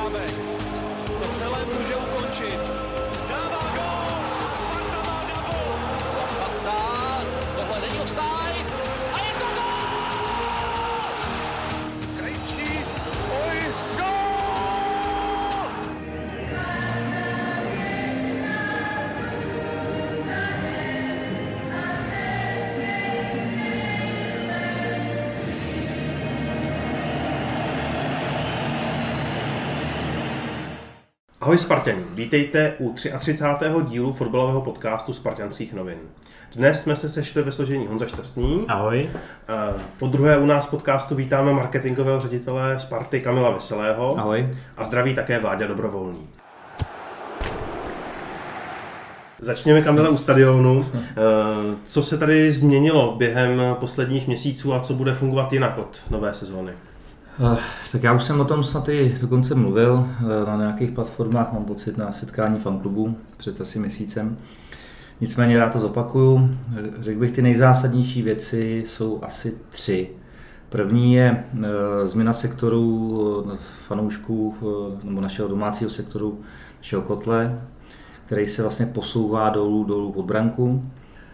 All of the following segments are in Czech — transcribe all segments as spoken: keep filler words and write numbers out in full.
Šrábek. To celé může ukončit. Dává gól! Sparta má double! Sparta, tohle není offside. A je to gól! Krejčí, oj, gól! Ahoj Sparťani, vítejte u třicátého třetího dílu fotbalového podcastu Spartanských novin. Dnes jsme se sešli ve složení Honza Šťastný. Ahoj. Po druhé u nás podcastu vítáme marketingového ředitele Sparty Kamila Veselého. Ahoj. A zdraví také Vláďa Dobrovolný. Začněme, Kamile, u stadionu. Co se tady změnilo během posledních měsíců a co bude fungovat jinak od nové sezóny? Tak já už jsem o tom snad i dokonce mluvil na nějakých platformách, mám pocit, na setkání fanklubu před asi měsícem. Nicméně rád to zopakuju. Řekl bych, ty nejzásadnější věci jsou asi tři. První je změna sektoru fanoušků nebo našeho domácího sektoru, našeho kotle, který se vlastně posouvá dolů, dolů pod branku.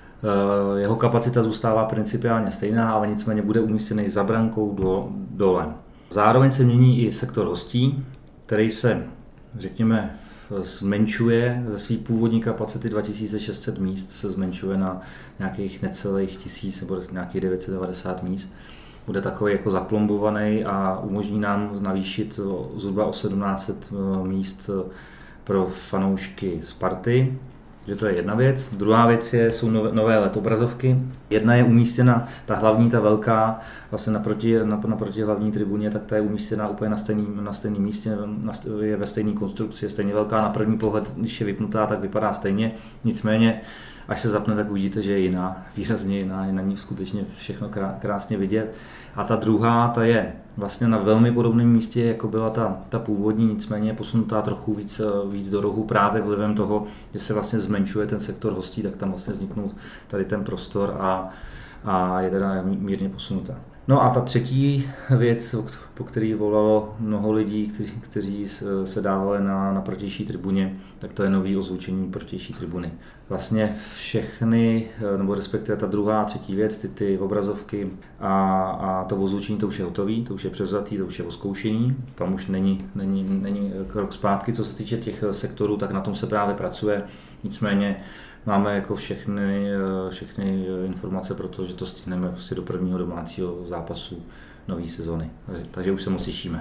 Jeho kapacita zůstává principiálně stejná, ale nicméně bude umístěný za brankou do, dole. Zároveň se mění i sektor hostí, který se, řekněme, zmenšuje ze své původní kapacity dva tisíce šest set míst, se zmenšuje na nějakých necelých tisíc nebo nějakých devět set devadesát míst. Bude takový jako zaplombovaný a umožní nám navýšit zhruba o sedmnáct set míst pro fanoušky Sparty. Že to je jedna věc. Druhá věc je, jsou nové, nové el é dé obrazovky. Jedna je umístěna, ta hlavní, ta velká, vlastně naproti, naproti hlavní tribuně, tak ta je umístěna úplně na stejném na stejném místě, na, je ve stejné konstrukci, je stejně velká. Na první pohled, když je vypnutá, tak vypadá stejně. Nicméně, až se zapne, tak uvidíte, že je jiná, výrazně jiná, je na ní skutečně všechno krásně vidět. A ta druhá, ta je vlastně na velmi podobném místě, jako byla ta, ta původní, nicméně je posunutá trochu víc, víc do rohu právě vlivem toho, že se vlastně zmenšuje ten sektor hostí, tak tam vlastně vzniknul tady ten prostor a, a je teda mírně posunutá. No a ta třetí věc, po který volalo mnoho lidí, kteří, kteří se dávali na, na protější tribuně, tak to je nový ozvučení protější tribuny. Vlastně všechny, nebo respektive ta druhá a třetí věc, ty, ty obrazovky a, a to ozvučení, to už je hotový, to už je převzatý, to už je oskoušený, tam už není, není, není krok zpátky. Co se týče těch sektorů, tak na tom se právě pracuje, nicméně máme jako všechny, všechny informace pro to, že to stihneme prostě do prvního domácího zápasu nové sezony. Takže už se moc těšíme.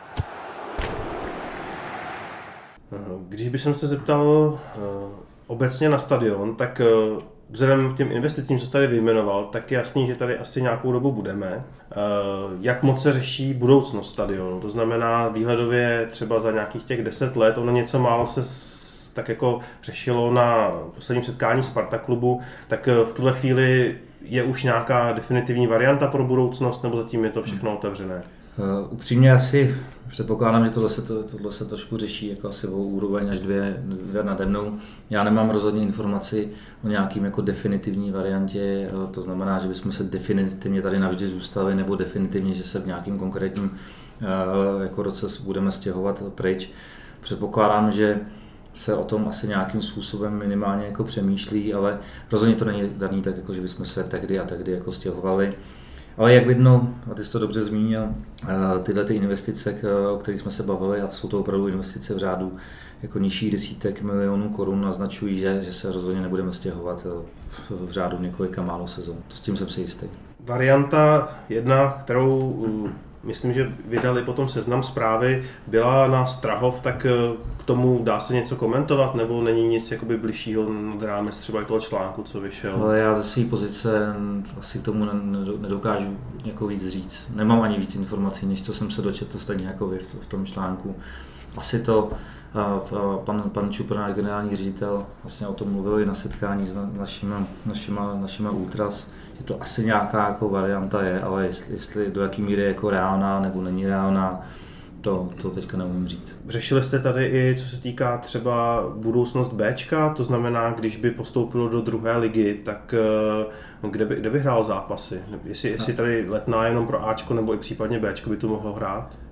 Když bych se zeptal obecně na stadion, tak vzhledem k těm investicím, co jsi tady vyjmenoval, tak je jasný, že tady asi nějakou dobu budeme. Jak moc se řeší budoucnost stadionu? To znamená výhledově třeba za nějakých těch deset let, ono něco málo se tak jako řešilo na posledním setkání Sparta klubu, tak v tuhle chvíli je už nějaká definitivní varianta pro budoucnost, nebo zatím je to všechno otevřené? Uh, upřímně asi předpokládám, že tohle se, to, tohle se trošku řeší jako asi o úroveň až dvě, dvě nade mnou. Já nemám rozhodně informaci o nějakým jako definitivní variantě, to znamená, že bychom se definitivně tady navždy zůstali, nebo definitivně, že se v nějakým konkrétním uh, jako roce budeme stěhovat pryč. Předpokládám, že se o tom asi nějakým způsobem minimálně jako přemýšlí, ale rozhodně to není daný tak, jako že bychom se tehdy a tehdy jako stěhovali. Ale jak vidno, a ty jsi to dobře zmínil, tyhle ty investice, o kterých jsme se bavili, a jsou to opravdu investice v řádu jako nižších desítek milionů korun, naznačují, že, že se rozhodně nebudeme stěhovat v řádu několika málo sezon. S tím jsem si jistý. Varianta jedna, kterou myslím, že vydali potom Seznam Zprávy, byla na Strahov, tak k tomu dá se něco komentovat, nebo není nic jakoby bližšího nad rámec třeba i toho článku, co vyšel? Ale já ze své pozice asi k tomu nedokážu jako víc říct. Nemám ani víc informací, než co jsem se dočetl stejně jako vy v tom článku. Asi to pan, pan Čupr, generální ředitel, vlastně o tom mluvil i na setkání s našima, našima, našima Ultras, že to asi nějaká jako varianta je, ale jestli, jestli do jaký míry je jako reálná nebo není reálná, to, to teďka neumím říct. Řešili jste tady i, co se týká třeba budoucnost Bčka, to znamená, když by postoupilo do druhé ligy, tak kde by, kde by hrál zápasy? Jestli, jestli tady Letná jenom pro Ačko nebo i případně Bčko by tu mohlo hrát?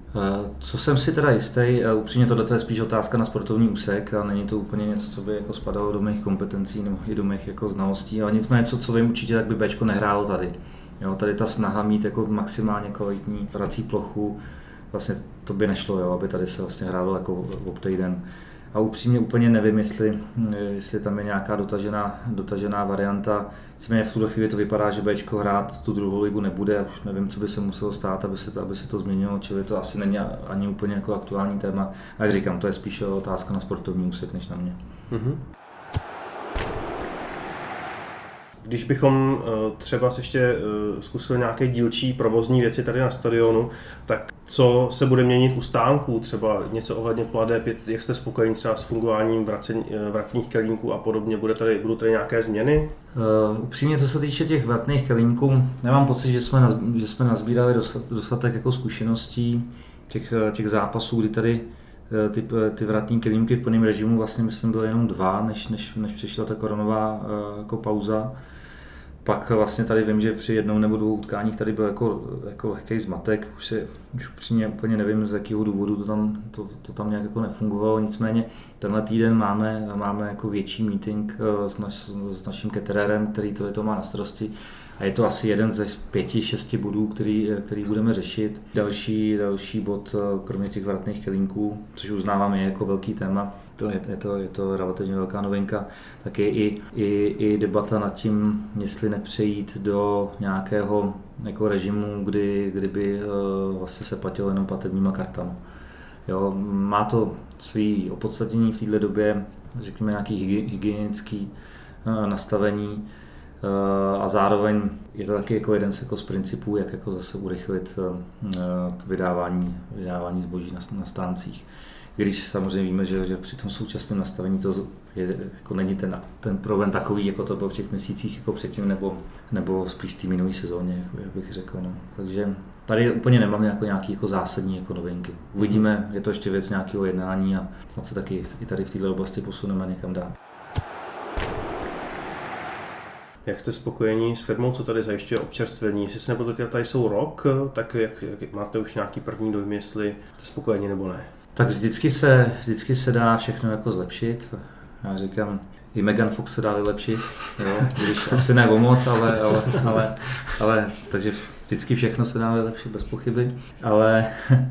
Co jsem si teda jistý, upřímně tohle je spíš otázka na sportovní úsek a není to úplně něco, co by jako spadalo do mých kompetencí nebo i do mých jako znalostí, ale nicméně něco, co vím určitě, tak by Bčko nehrálo tady. Jo, tady ta snaha mít jako maximálně kvalitní hrací plochu, vlastně to by nešlo, jo, aby tady se vlastně hrálo jako ob týden. A upřímně úplně nevím, jestli, jestli tam je nějaká dotažená, dotažená varianta. Nicméně v tuhle chvíli to vypadá, že Bčko hrát tu druhou ligu nebude, už nevím, co by se muselo stát, aby se to, aby se to změnilo, čili to asi není ani úplně jako aktuální téma. A jak říkám, to je spíše otázka na sportovní úsek, než na mě. Mm-hmm. Když bychom třeba ještě zkusili nějaké dílčí provozní věci tady na stadionu, tak co se bude měnit u stánků, třeba něco ohledně pladeb, jak jste spokojení třeba s fungováním vratných kelímků a podobně, bude tady, budou tady nějaké změny? Uh, upřímně, co se týče těch vratných kelímků, nemám pocit, že jsme, nazb- že jsme nazbírali dostatek jako zkušeností těch, těch zápasů, kdy tady ty, ty vratní kelímky v plném režimu vlastně myslím byly jenom dva, než, než, než přišla ta koronová uh, jako pauza. Pak vlastně tady vím, že při jednou nebo dvou utkáních tady byl jako, jako lehký zmatek, už, si, už upřímně úplně nevím, z jakého důvodu to tam, to, to tam nějak jako nefungovalo, nicméně tenhle týden máme, máme jako větší meeting s, naš, s naším caterérem, který to, to má na starosti a je to asi jeden ze pěti, šesti bodů, který, který budeme řešit. Další, další bod, kromě těch vratných kelímků, což uznávám je jako velký téma, to je, je, to, je to relativně velká novinka, tak je i, i, i debata nad tím, jestli nepřejít do nějakého jako režimu, kdy, kdyby uh, vlastně se platilo jenom platebníma kartama. Jo, má to svý opodstatnění v této době, řekněme nějaký hygienický uh, nastavení uh, a zároveň je to taky jako jeden z, jako z principů, jak jako zase urychlit uh, vydávání, vydávání zboží na, na stáncích. Když samozřejmě víme, že, že při tom současném nastavení to je, jako není ten, ten problém takový, jako to byl v těch měsících jako předtím, nebo, nebo spíš v té minulé sezóně, jak bych řekl. No. Takže tady úplně nemám nějakou, nějaký jako zásadní jako novinky. Uvidíme, je to ještě věc nějakého jednání a snad se taky i tady v této oblasti posuneme někam dál. Jak jste spokojení s firmou, co tady zajišťuje občerstvení? Jestli se nepletu, tady jsou rok, tak jak, jak máte už nějaký první dojem, jestli jste spokojení nebo ne? Tak vždycky se, vždycky se dá všechno jako zlepšit. Já říkám, i Megan Fox se dá vylepšit, jo? Když asi ne o moc, ale, ale, ale, ale, takže vždycky všechno se dá vylepšit bez pochyby. Ale,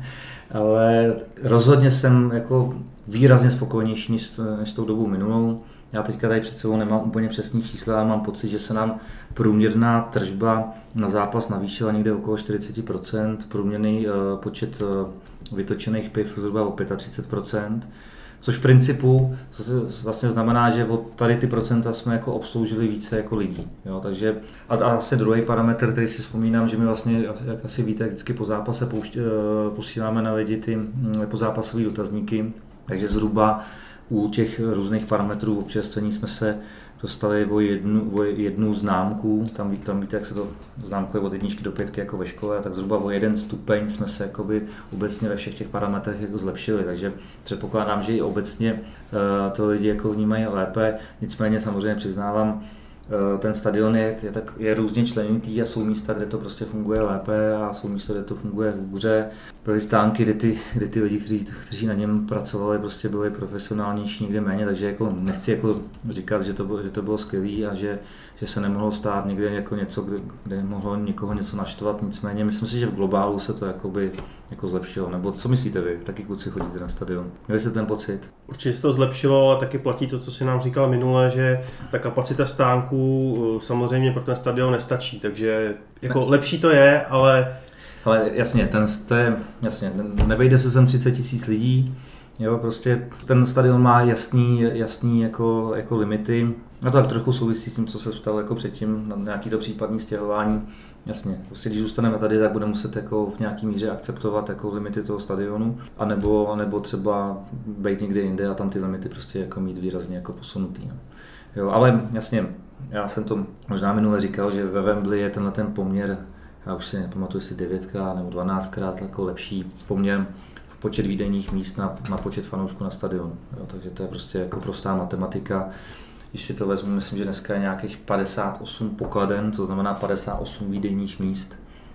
ale rozhodně jsem jako výrazně spokojenější než, než s tou dobou minulou. Já teďka tady před sebou nemám úplně přesný čísla, ale mám pocit, že se nám průměrná tržba na zápas navýšila někde okolo čtyřicet procent, průměrný uh, počet uh, vytočených piv zhruba o třicet pět procent, což v principu vlastně znamená, že od tady ty procenta jsme jako obsloužili více jako lidí. Jo? Takže, a, a asi druhý parametr, který si vzpomínám, že my vlastně, jak asi víte, vždycky po zápase poušť, uh, posíláme na lidi ty um, pozápasové dotazníky, takže zhruba u těch různých parametrů občerstvení jsme se dostali o jednu, o jednu známku, tam, tam víte, jak se to známkuje od jedničky do pětky jako ve škole, tak zhruba o jeden stupeň jsme se jakoby obecně ve všech těch parametrech jako zlepšili, takže předpokládám, že i obecně uh, to lidi jako vnímají lépe, nicméně samozřejmě přiznávám, ten stadion je, je, tak, je různě členitý a jsou místa, kde to prostě funguje lépe a jsou místa, kde to funguje hůře. Byly stánky, kde ty, kde ty lidi, kteří, kteří na něm pracovali, prostě byli profesionálnější, někde méně, takže jako nechci jako říkat, že to bylo, že to bylo skvělé a že, že se nemohlo stát někde jako něco, kde, kde mohlo někoho něco naštvat, nicméně myslím si, že v globálu se to jakoby, jako zlepšilo. Nebo co myslíte vy? Taky kluci chodíte na stadion. Měli jste ten pocit? Určitě se to zlepšilo a taky platí to, co si nám říkal minule, že ta kapacita stánků samozřejmě pro ten stadion nestačí, takže jako ne. Lepší to je, ale... Ale jasně, ten, to je, jasně, nevejde se sem třicet tisíc lidí, jo, prostě ten stadion má jasný, jasný jako, jako limity. A to tak trochu souvisí s tím, co se ptal jako předtím, na nějaký to případní stěhování. Jasně, prostě když zůstaneme tady, tak budeme muset jako v nějaký míře akceptovat jako limity toho stadionu, anebo, anebo třeba být někde jinde a tam ty limity prostě jako mít výrazně jako posunutý. No. Jo, ale jasně, já jsem to možná minule říkal, že ve Wembley je tenhle ten poměr, já už si nepamatuji, jestli devětkrát nebo dvanáctkrát jako lepší poměr v počet výdejních míst na, na počet fanoušků na stadionu. Jo, takže to je prostě jako prostá matematika. Když si to vezmu, myslím, že dneska je nějakých padesát osm pokladen, to znamená padesát osm výdejních míst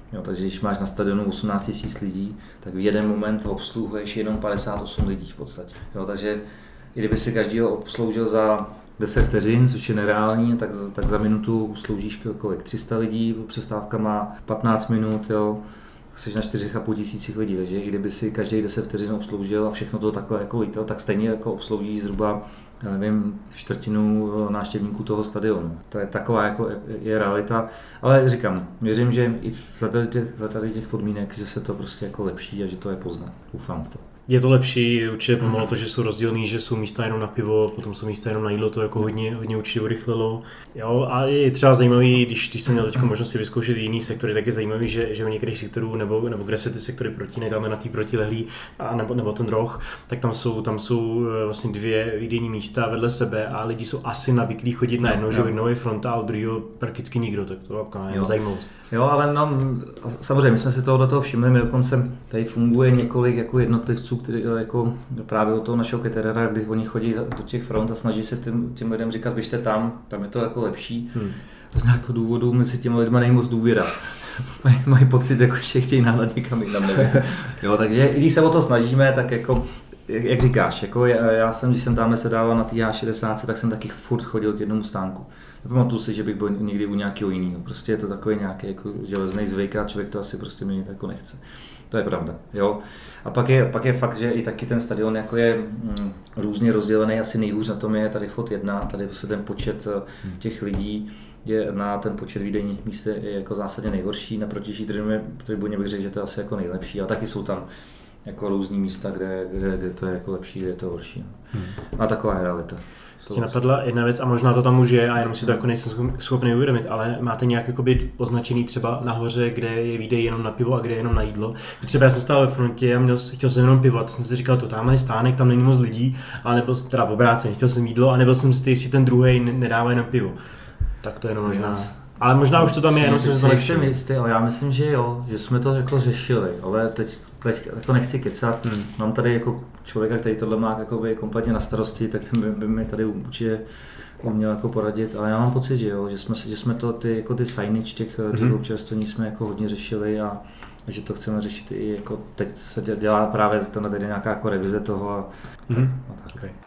Jo, takže když máš na stadionu osmnáct tisíc lidí, tak v jeden moment obsluhuješ jenom padesát osm lidí v podstatě. Jo, takže i kdyby si každýho obsloužil za deset vteřin, což je nereální, tak, tak za minutu sloužíš kolik? tři sta lidí, přestávka má patnáct minut, jo, jsi na čtyři a půl tisících lidí, takže i kdyby si každý deset vteřin obsloužil a všechno to takhle jako lítal, tak stejně jako obslouží zhruba, já nevím, čtvrtinu návštěvníků toho stadionu. To je taková jako je realita, ale říkám, věřím, že i za tady těch, za tady těch podmínek, že se to prostě jako lepší a že to je poznat. Doufám v to. Je to lepší, určitě pomohlo to, že jsou rozdílný, že jsou místa jenom na pivo, potom jsou místa jenom na jídlo, to jako hodně, hodně určitě urychlilo. Jo, a je třeba zajímavý, když, když jsem měl teď možnost si vyzkoušet jiný sektory, tak je zajímavý, že, že u některých sektorů, nebo, nebo kde se ty sektory protínají, dáme na tý protilehlý, a nebo, nebo ten roh, tak tam jsou, tam jsou vlastně dvě výdejní místa vedle sebe a lidi jsou asi navyklí chodit na jedno, že v jednou je fronta a od druhého prakticky nikdo, tak to je zajímavost. Jo, ale no, samozřejmě, my jsme si toho do toho všimli, my dokonce tady funguje několik jako jednotlivců, který jako právě od toho našeho caterera, když oni chodí do těch front a snaží se těm, těm lidem říkat, běžte tam, tam je to jako lepší. Hmm. Z nějakého důvodu mezi těmi lidmi není moc důvěra. Mají, mají pocit, jako, že chtějí náhlet někam jinam, nevím. Jo, takže i když se o to snažíme, tak jako, jak říkáš, jako já, já jsem, když jsem tamhle sedával na té há šedesát, tak jsem taky furt chodil k jednomu stánku. Nepamatuju si, že bych byl někdy u nějakého jiného. Prostě je to takový nějaký jako železný zvyk a člověk to asi prostě měnit jako nechce. To je pravda, jo. A pak je, pak je fakt, že i taky ten stadion jako je mm, různě rozdělený, asi nejhůř na tom je tady vchod jedna, tady prostě ten počet hmm. těch lidí je na ten počet výdejních míst je jako zásadně nejhorší, na protější tribuně bych řekl, že to je asi jako nejlepší, a taky jsou tam jako různý místa, kde, kde, kde to je jako lepší, kde je to horší. Hmm. A taková je realita. Mě napadla jedna věc a možná to tam už je a jenom si to jako nejsem schopný uvědomit, ale máte nějak jakoby označený třeba nahoře, kde je výdej jenom na pivo a kde je jenom na jídlo. Třeba já jsem stál ve frontě a měl, chtěl jsem jenom pivo a to jsem si říkal, to tam je stánek, tam není moc lidí, ale nebyl jsem teda v obráceně, chtěl jsem jídlo a nebyl jsem si jestli ten druhej nedává jenom pivo. Tak to je jenom možná. Ale možná už to tam je, jenom jsem to nevšiml. Já myslím, že jo, že jsme to jako řešili, ale teď, teď to nechci kecat. Hmm. Mám tady jako člověka, který tohle má jakoby kompletně na starosti, tak ten by, by mi tady určitě uměl jako poradit, ale já mám pocit, že jo, že jsme, že jsme to ty, jako ty signage těch, těch hmm. občerstvení jsme jako hodně řešili a, a že to chceme řešit i jako teď se dělá právě tenhle tady nějaká jako revize toho a, hmm. a tak. Okay.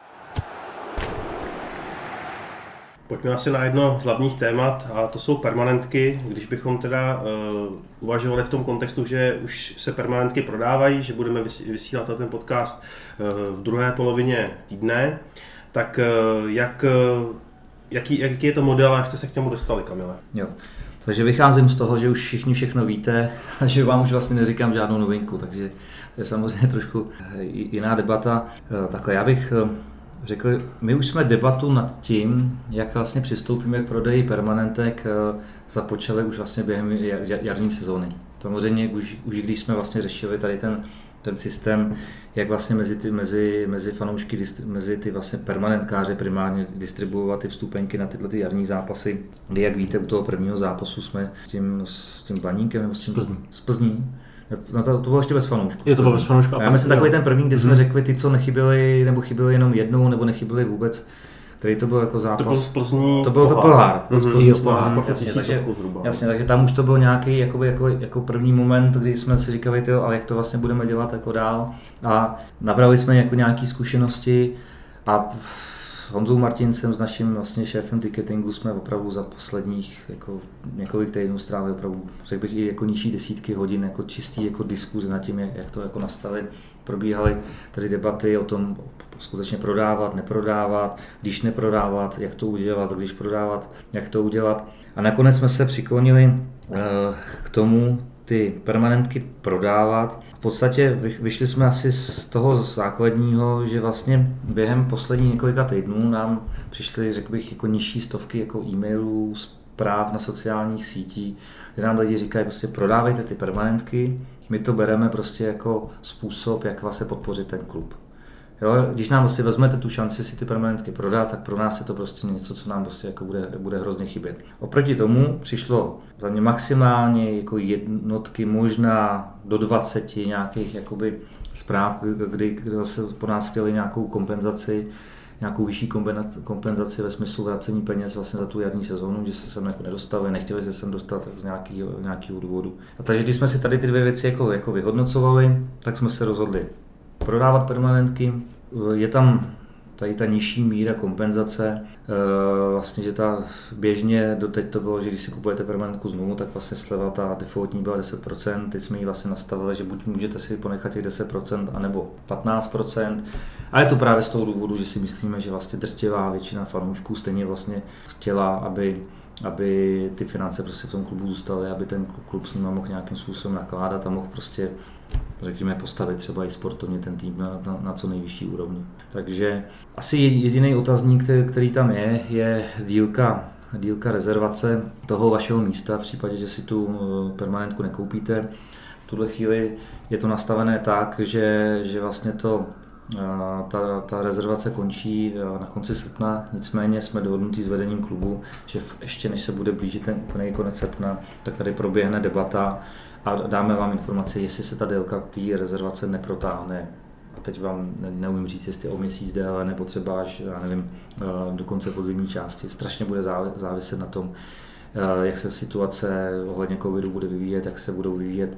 Pojďme asi na jedno z hlavních témat a to jsou permanentky. Když bychom teda uh, uvažovali v tom kontextu, že už se permanentky prodávají, že budeme vysílat na ten podcast uh, v druhé polovině týdne, tak uh, jak, uh, jaký, jaký je to model a jak jste se k němu dostali, Kamile? Jo. Takže vycházím z toho, že už všichni všechno víte a že vám už vlastně neříkám žádnou novinku, takže to je samozřejmě trošku jiná debata. Takhle já bych řekl, my už jsme debatu nad tím, jak vlastně přistoupíme k prodeji permanentek, započali už vlastně během jarní sezóny. Samozřejmě už, už když jsme vlastně řešili tady ten, ten systém, jak vlastně mezi ty, mezi, mezi fanoušky, mezi ty vlastně permanentkáře primárně distribuovat ty vstupenky na tyhle ty jarní zápasy, kdy, jak víte, u toho prvního zápasu jsme s tím, s tím Baníkem nebo s tím Plzní. S Plzní. No to, to bylo ještě bez fanoušků. Je to bylo bez fanoušků. Já myslím takový ten první, kdy jsme mm-hmm. řekli ty, co nechyběli, nebo chyběli jenom jednou, nebo nechyběli vůbec, který to byl jako zápas. To byl z Plzní To byl to pohár. Mm-hmm. pohár. Jasně, takže, jasně, takže tam už to byl nějaký jakoby, jako, jako první moment, kdy jsme si říkali, tyjo, ale jak to vlastně budeme dělat jako dál. A nabrali jsme jako nějaké zkušenosti a s Honzou Martincem, s naším vlastně šéfem ticketingu, jsme opravdu za posledních jako několik týdnů strávili opravdu, řekl bych, i jako nižší desítky hodin jako čistý jako diskuze nad tím, jak to jako nastavit. Probíhaly tady debaty o tom skutečně prodávat, neprodávat, když neprodávat, jak to udělat, když prodávat, jak to udělat. A nakonec jsme se přiklonili k tomu ty permanentky prodávat. V podstatě vyšli jsme asi z toho základního, že vlastně během posledních několika týdnů nám přišly, řekl bych, jako nižší stovky jako e-mailů, zpráv na sociálních sítích, kde nám lidi říkají, prostě prodávejte ty permanentky, my to bereme prostě jako způsob, jak vlastně podpořit ten klub. Jo, když nám vlastně vezmete tu šanci si ty permanentky prodat, tak pro nás je to prostě něco, co nám prostě jako bude, bude hrozně chybět. Oproti tomu přišlo za mě maximálně jako jednotky, možná do dvaceti nějakých jakoby zpráv, kdy, kdy se po nás chtěli nějakou kompenzaci, nějakou vyšší kompenzaci ve smyslu vracení peněz vlastně za tu jarní sezónu, že se sem jako nedostali, nechtěli se sem dostat z nějakého, nějakého důvodu. A takže když jsme si tady ty dvě věci jako, jako vyhodnocovali, tak jsme se rozhodli prodávat permanentky. Je tam tady ta nižší míra kompenzace, vlastně, že ta běžně doteď to bylo, že když si kupujete permanentku znovu, tak vlastně sleva ta defaultní byla deset procent, teď jsme ji vlastně nastavili, že buď můžete si ponechat těch deset procent, anebo patnáct procent. A je to právě z toho důvodu, že si myslíme, že vlastně drtivá většina fanoušků stejně vlastně chtěla, aby aby ty finance prostě v tom klubu zůstaly, aby ten klub s nimi mohl nějakým způsobem nakládat a mohl prostě, řekněme, postavit třeba i sportovně ten tým na, na, na co nejvyšší úrovni. Takže asi jediný otazník, který, který tam je, je dílka, dílka rezervace toho vašeho místa v případě, že si tu permanentku nekoupíte. V tuhle chvíli je to nastavené tak, že, že vlastně to Ta, ta rezervace končí na konci srpna, nicméně jsme dohodnutí s vedením klubu, že ještě než se bude blížit ten úplný konec srpna, tak tady proběhne debata a dáme vám informaci, jestli se ta délka té rezervace neprotáhne. A teď vám neumím říct, jestli o měsíc déle nebo třeba až, já nevím, do konce podzimní části. Strašně bude záviset na tom, jak se situace ohledně covidu bude vyvíjet, jak se budou vyvíjet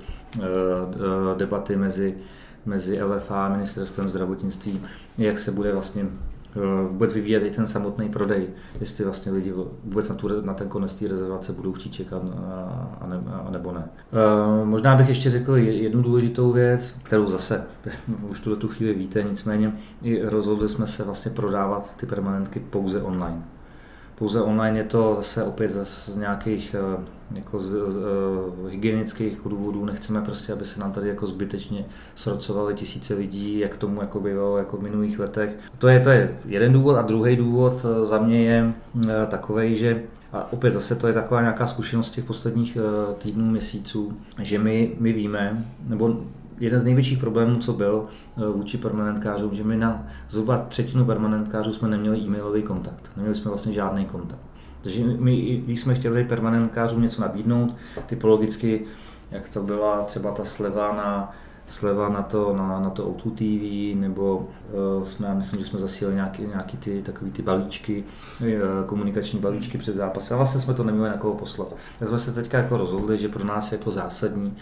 debaty mezi mezi L F A a ministerstvem zdravotnictví, jak se bude vlastně vůbec vyvíjet i ten samotný prodej, jestli vlastně lidi vůbec na, tu, na ten konec té rezervace budou chtít čekat a, ne, a nebo ne. Možná bych ještě řekl jednu důležitou věc, kterou zase už tuhle tu chvíli víte, nicméně rozhodli jsme se vlastně prodávat ty permanentky pouze online. Pouze online je to zase opět z nějakých jako z, z, z, hygienických důvodů, nechceme prostě, aby se nám tady jako zbytečně srocovaly tisíce lidí, jak tomu jako bývalo jako v minulých letech. To je, to je jeden důvod a druhý důvod za mě je takovej, že a opět zase to je taková nějaká zkušenost těch posledních týdnů, měsíců, že my, my víme, nebo jeden z největších problémů, co byl vůči permanentkářům, že my na zhruba třetinu permanentkářů jsme neměli e-mailový kontakt. Neměli jsme vlastně žádný kontakt. Takže my, když jsme chtěli permanentkářům něco nabídnout, typologicky, jak to byla třeba ta sleva na, sleva na to, na, na to O dva T V, nebo uh, jsme, já myslím, že jsme zasílali nějaký, nějaký ty, takový ty balíčky, uh, komunikační balíčky před zápasem. A vlastně jsme to neměli na koho poslat. Tak jsme se teďka jako rozhodli, že pro nás je jako zásadní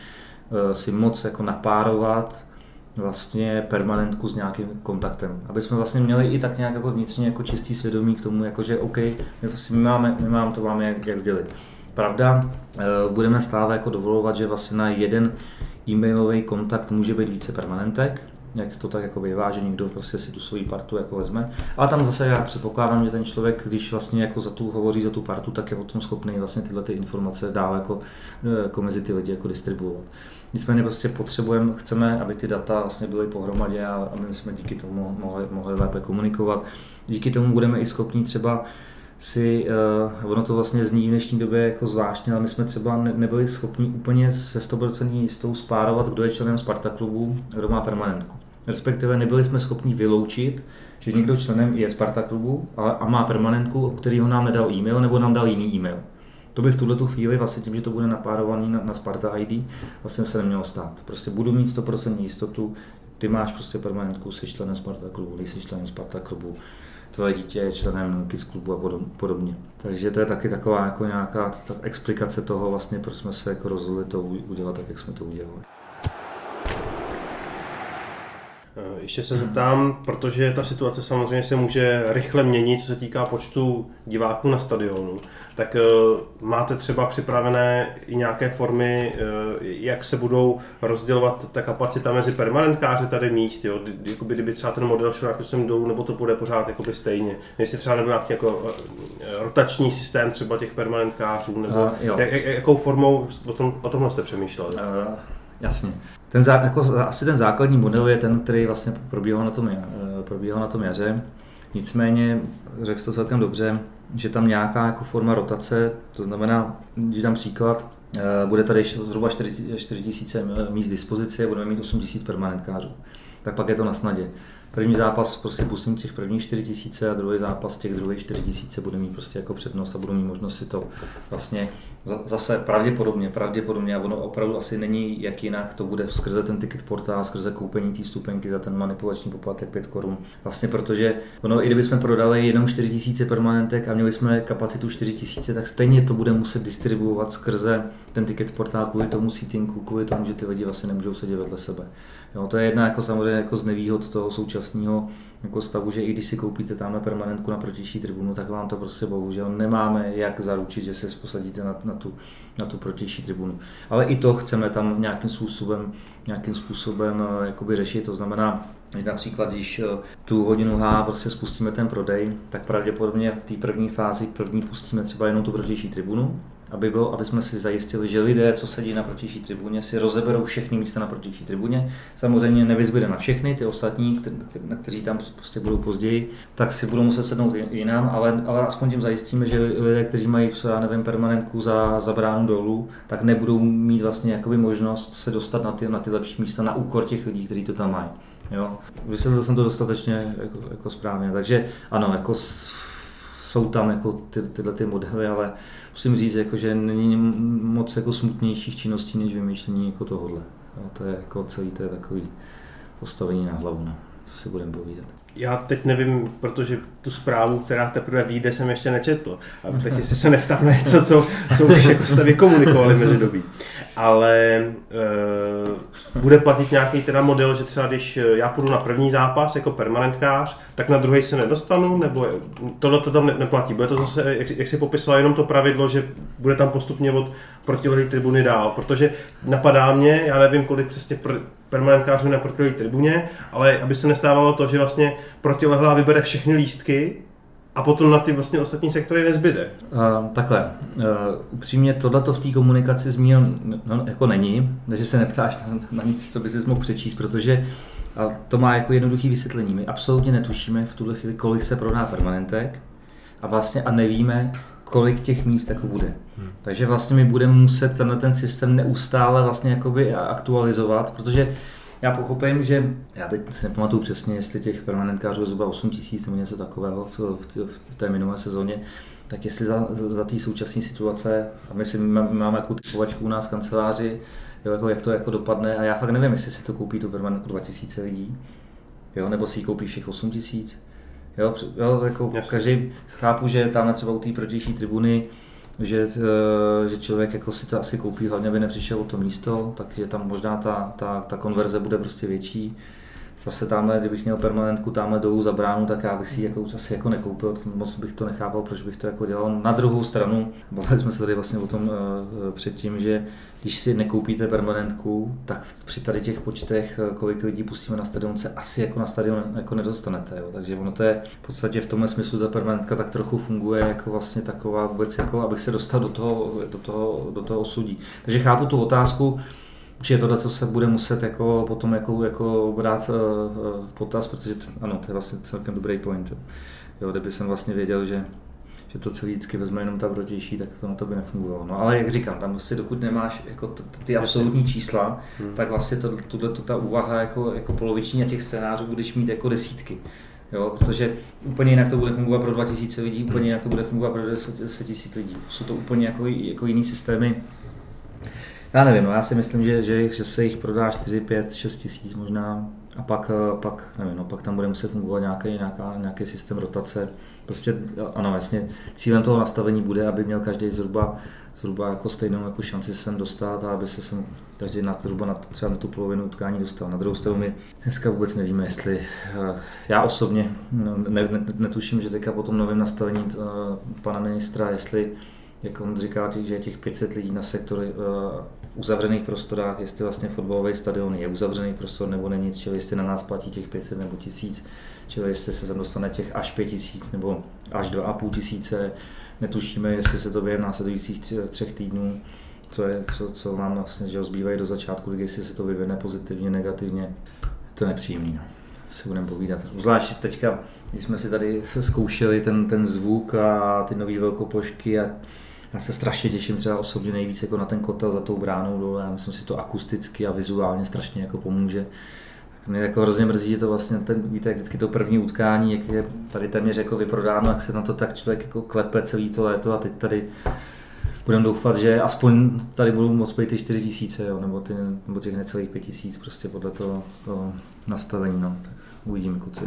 si moc jako napárovat vlastně permanentku s nějakým kontaktem. Aby jsme vlastně měli i tak nějak jako vnitřně jako čistý svědomí k tomu, jako že OK, my, vlastně, my, máme, my máme to máme jak, jak sdělit. Pravda, budeme stále jako dovolovat, že vlastně na jeden e-mailový kontakt může být více permanentek, jak to tak jako bývá, že někdo prostě si tu svoji partu jako vezme. Ale tam zase já předpokládám, že ten člověk, když vlastně jako za tu hovoří za tu partu, tak je potom schopný vlastně tyhle ty informace dál jako, jako mezi ty lidi jako distribuovat. Nicméně prostě potřebujeme, chceme, aby ty data vlastně byly pohromadě a aby jsme díky tomu mohli, mohli lépe komunikovat. Díky tomu budeme i schopni třeba si, uh, ono to vlastně zní v dnešní době jako zvláštně, ale my jsme třeba ne, nebyli schopni úplně se sto procent jistou spárovat, kdo je členem Sparta klubu, kdo má permanentku. Respektive nebyli jsme schopni vyloučit, že někdo členem je Sparta klubu a, a má permanentku, kterýho nám nedal e-mail nebo nám dal jiný e-mail. To by v tuhle tu chvíli vlastně tím, že to bude napárovaný na, na Sparta I D, vlastně se nemělo stát. Prostě budu mít sto procent jistotu, ty máš prostě permanentku, jsi členem Sparta klubu, nejsi členem Sparta klubu, tvoje dítě je členem Kids klubu a podobně. Takže to je taky taková jako nějaká ta explikace toho vlastně, proč jsme se jako rozhodli to udělat tak, jak jsme to udělali. Ještě se zeptám, protože ta situace samozřejmě se může rychle měnit, co se týká počtu diváků na stadionu, tak máte třeba připravené i nějaké formy, jak se budou rozdělovat ta kapacita mezi permanentkáři tady míst, jo? Jakoby, kdyby třeba ten model šel jako sem dolů, nebo to bude pořád jakoby stejně. Jestli třeba nebo nějaký jako rotační systém třeba těch permanentkářů, nebo uh, jak, jakou formou o, tom, o tomhle jste přemýšleli? Uh, jasně. Ten zá, jako, asi ten základní model je ten, který vlastně probíhal na tom, probíhal na tom jaře. Nicméně, řekl to celkem dobře, že tam nějaká jako forma rotace, to znamená, že tam příklad, bude tady zhruba čtyři tisíce míst dispozice, budeme mít osm tisíc permanentkářů. Tak pak je to na snadě. První zápas prostě pustím těch prvních čtyři tisíce a druhý zápas těch druhých čtyři tisíce bude mít prostě jako přednost a budou mít možnost si to vlastně zase pravděpodobně, pravděpodobně a ono opravdu asi není jak jinak, to bude skrze ten ticket portál, skrze koupení té vstupenky za ten manipulační poplatek pět korun. Vlastně protože ono, i kdybychom prodali jenom čtyři tisíce permanentek a měli jsme kapacitu čtyři tisíce, tak stejně to bude muset distribuovat skrze ten ticket portál kvůli tomu seatingu, kvůli tomu, že ty lidi vlastně nemůžou sedět vedle sebe. Jo, to je jedna jako samozřejmě jako z nevýhod toho současného jako stavu, že i když si koupíte tamhle permanentku na protější tribunu, tak vám to prostě bohužel nemáme jak zaručit, že se posadíte na, na, tu, na tu protější tribunu. Ale i to chceme tam nějakým způsobem, nějakým způsobem jakoby řešit, to znamená, například, když tu hodinu H prostě spustíme ten prodej, tak pravděpodobně v té první fázi první pustíme třeba jenom tu protější tribunu, aby, bylo, aby jsme si zajistili, že lidé, co sedí na protější tribuně, si rozeberou všechny místa na protější tribuně. Samozřejmě nevyzbyde na všechny, ty ostatní, na kteří tam prostě budou později, tak si budou muset sednout jinam, ale, ale aspoň tím zajistíme, že lidé, kteří mají, já nevím, permanentku za, za bránu dolů, tak nebudou mít vlastně jakoby možnost se dostat na ty, na ty lepší místa na úkor těch lidí, kteří to tam mají. Jo? Vysvětlil jsem to dostatečně jako, jako správně, takže ano, jako jsou tam jako ty, tyhle ty modely, ale musím říct, jako, že není moc jako smutnějších činností, než vymýšlení jako tohohle. Jo, to je jako celý, to je takový postavení na hlavu, no, co si budeme povídat. Já teď nevím, protože tu zprávu, která teprve vyjde, jsem ještě nečetl. A tak jestli se neptám na něco, co, co už jako jste vykomunikovali mezi dobí. Ale e, bude platit nějaký teda model, že třeba když já půjdu na první zápas jako permanentkář, tak na druhý se nedostanu, nebo tohle to tam neplatí. Bude to zase, jak, jak si popisoval, jenom to pravidlo, že bude tam postupně od protilehlé tribuny dál, protože napadá mě, já nevím, kolik přesně pr- permanentkářů na protilehlé tribuně, ale aby se nestávalo to, že vlastně protilehlá vybere všechny lístky a potom na ty vlastně ostatní sektory nezbyde. Uh, takhle, uh, upřímně tohleto v té komunikaci zmínil no, jako není, takže se neptáš na, na nic, co by si mohl přečíst, protože a to má jako jednoduché vysvětlení. My absolutně netušíme v tuhle chvíli, kolik se prodá permanentek a vlastně a nevíme, kolik těch míst jako bude. Hmm. Takže vlastně my budeme muset tenhle ten systém neustále vlastně jakoby aktualizovat, protože já pochopím, že já teď si nepamatuju přesně, jestli těch permanentkářů je zhruba osm tisíc nebo něco takového v, v, v té minulé sezóně, tak jestli za, za té současné situace, a my si máme, máme jako typovačku u nás v kanceláři, jo, jako, jak to jako dopadne, a já fakt nevím, jestli si to koupí tu permanentku dva tisíce lidí, jo, nebo si ji koupí všech osm tisíc. Jo, jo, jako každý chápu, že tam třeba u té protější tribuny, že, že člověk jako si to asi koupí, hlavně by nepřišel o to místo, takže tam možná ta, ta, ta konverze bude prostě větší. Zase tamhle, kdybych měl permanentku tamhle dolů za bránu, tak já bych si jako asi jako nekoupil, moc bych to nechápal, proč bych to jako dělal. Na druhou stranu, bavili jsme se tady vlastně o tom uh, předtím, že když si nekoupíte permanentku, tak při tady těch počtech, kolik lidí pustíme na stadion, se asi jako na stadion jako nedostanete. Jo. Takže ono to je v podstatě v tomhle smyslu ta permanentka tak trochu funguje jako vlastně taková vůbec, jako abych se dostal do toho, do toho, do toho osudí. Takže chápu tu otázku. Určitě tohle, co se bude muset jako potom jako, jako brát v potaz, protože to, ano, to je vlastně celkem dobrý point. Jo, kdyby jsem vlastně věděl, že, že to celý vždycky vezme jenom ta protější, tak to na to by nefungovalo. No ale jak říkám, tam vlastně dokud nemáš jako t- t- ty absolutní čísla, hmm. tak vlastně to, tuhle, to, ta úvaha jako, jako poloviční těch scénářů budeš mít jako desítky. Jo, protože úplně jinak to bude fungovat pro dva tisíce lidí, úplně jinak to bude fungovat pro deset tisíc lidí. Jsou to úplně jako, jako jiný systémy. Já nevím, no já si myslím, že, že, že se jich prodá čtyři, pět, šest tisíc možná a pak, pak, nevím, no, pak tam bude muset fungovat nějaký, nějaká, nějaký systém rotace. Prostě ano, jasně, cílem toho nastavení bude, aby měl každý zhruba, zhruba jako stejnou jako šanci se sem dostat a aby se sem každý na, zhruba na, třeba na tu polovinu utkání dostal. Na druhou stranu my dneska vůbec nevíme, jestli já osobně no, ne, ne, netuším, že teďka po tom novém nastavení uh, pana ministra, jestli jak on říká, že je těch pět set lidí na sektory v uzavřených prostorách, jestli vlastně fotbalový stadion je uzavřený prostor nebo není, čili jestli na nás platí těch pět set nebo tisíc, čili jestli se tam dostane těch až pět tisíc nebo až dva a půl tisíce, netušíme, jestli se to během následujících třech týdnů, co, je, co, co nám vlastně že zbývají do začátku, jestli se to vyvine pozitivně, negativně, to je nepříjemný. No. Si budeme povídat. Zvlášť teďka, když jsme si tady zkoušeli ten, ten zvuk a ty nové velkoplošky a Já se strašně těším třeba osobně nejvíc jako na ten kotel za tou bránou dole, já myslím si, že to akusticky a vizuálně strašně jako pomůže. Tak mě jako hrozně mrzí, že to vlastně, ten, víte, jak vždycky to první utkání, jak je tady téměř jako vyprodáno, jak se na to tak člověk jako klepe celý to léto a teď tady budeme doufat, že aspoň tady budou moc být ty čtyři tisíce, jo, nebo, ty, nebo těch necelých pět tisíc, prostě podle toho, toho nastavení, no, tak uvidíme, kluci.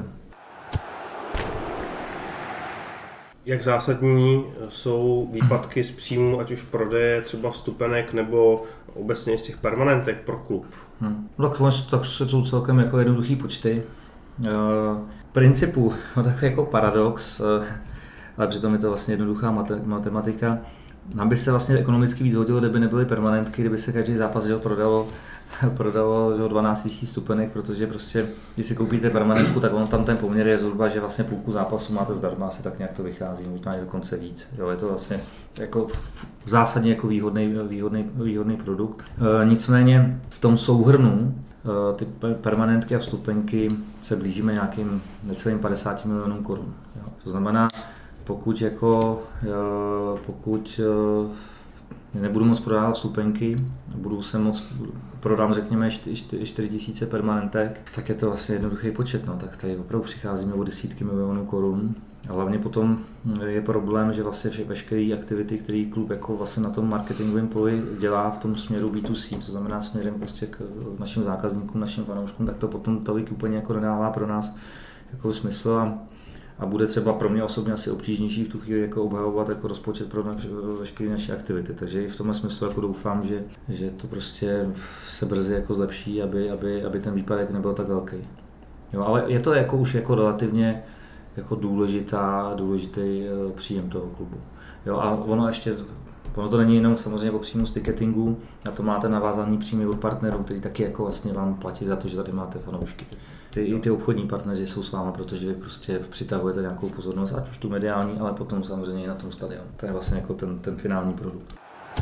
Jak zásadní jsou výpadky z příjmu, ať už prodeje třeba vstupenek nebo obecně z těch permanentek pro klub? Hmm. No, tak, tak jsou celkem jako jednoduchý počty. V principu, no, takový jako paradox, ale přitom je to vlastně jednoduchá matematika. Nám by se vlastně ekonomicky víc hodilo, kdyby nebyly permanentky, kdyby se každý zápas že ho prodalo, prodalo že ho dvanáct tisíc stupenek, protože prostě, když si koupíte permanentku, tak on tam ten poměr je zhruba, že vlastně půlku zápasu máte zdarma, asi tak nějak to vychází, možná i dokonce víc. Jo, je to vlastně jako v zásadně jako výhodný, výhodný, výhodný produkt. E, nicméně v tom souhrnu e, ty permanentky a vstupenky se blížíme nějakým necelým padesáti milionům korun. Jo. To znamená, pokud jako, pokud nebudu moc prodávat vstupenky, budu se moc, prodám řekněme čtyři tisíce permanentek, tak je to vlastně jednoduchý počet, no, tak tady opravdu přicházíme o desítky milionů korun. A hlavně potom je problém, že vlastně veškeré aktivity, které klub jako vlastně na tom marketingovém poli dělá v tom směru bé dvě cé, to znamená směrem prostě k našim zákazníkům, našim fanouškům, tak to potom tolik úplně jako nedává pro nás jako smysl. A A bude třeba pro mě osobně asi obtížnější v tu chvíli jako obhajovat jako rozpočet pro veškeré naše aktivity. Takže i v tomhle smyslu jako doufám, že, že to prostě se brzy jako zlepší, aby, aby, aby ten výpadek nebyl tak velký. Jo, ale je to jako už jako relativně jako důležitá, důležitý příjem toho klubu. Jo, a ono ještě, ono to není jenom samozřejmě o příjmu z ticketingu, a to máte navázaný příjmy od partnerů, který taky jako vlastně vám platí za to, že tady máte fanoušky. Ty, i ty obchodní partneři jsou s váma, protože vy prostě přitahujete nějakou pozornost, ať už tu mediální, ale potom samozřejmě i na tom stadionu. To je vlastně jako ten, ten finální produkt.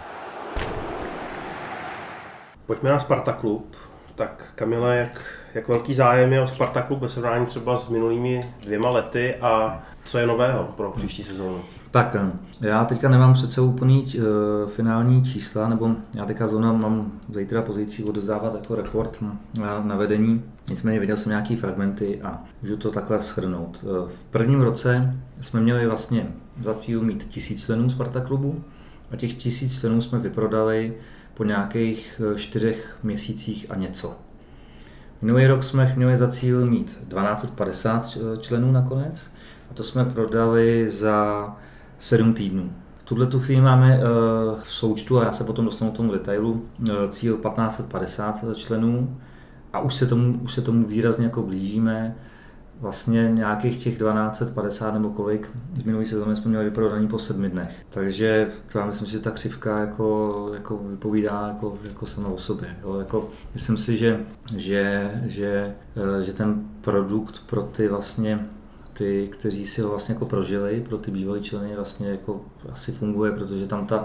Pojďme na Sparta Klub. Tak Kamile, jak, jak velký zájem je o Sparta Klub ve srovnání třeba s minulými dvěma lety a co je nového pro příští sezónu? Tak, já teďka nemám před sebou úplný uh, finální čísla, nebo já teďka zóna mám zítra pozici odezdávat jako report na, na vedení, nicméně viděl jsem nějaký fragmenty a můžu to takhle shrnout. V prvním roce jsme měli vlastně za cíl mít tisíc členů Sparta Klubu a těch tisíc členů jsme vyprodali po nějakých čtyřech měsících a něco. Minulý rok jsme měli za cíl mít dvanáct set padesát členů nakonec a to jsme prodali za sedm týdnů. V tuhle tu chvíli máme v součtu, a já se potom dostanu k tomu detailu, cíl patnáct set padesát členů a už se tomu, už se tomu výrazně jako blížíme. Vlastně nějakých těch dvanáct set padesát nebo kolik z minulý sezóny jsme měli vyprodaný po sedmi dnech. Takže to já myslím, že ta křivka jako, jako vypovídá jako, jako sama o sobě. Jo? Jako, myslím si, že, že, že, že ten produkt pro ty vlastně ty, kteří si ho vlastně jako prožili, pro ty bývalé členy vlastně jako asi funguje, protože tam ta,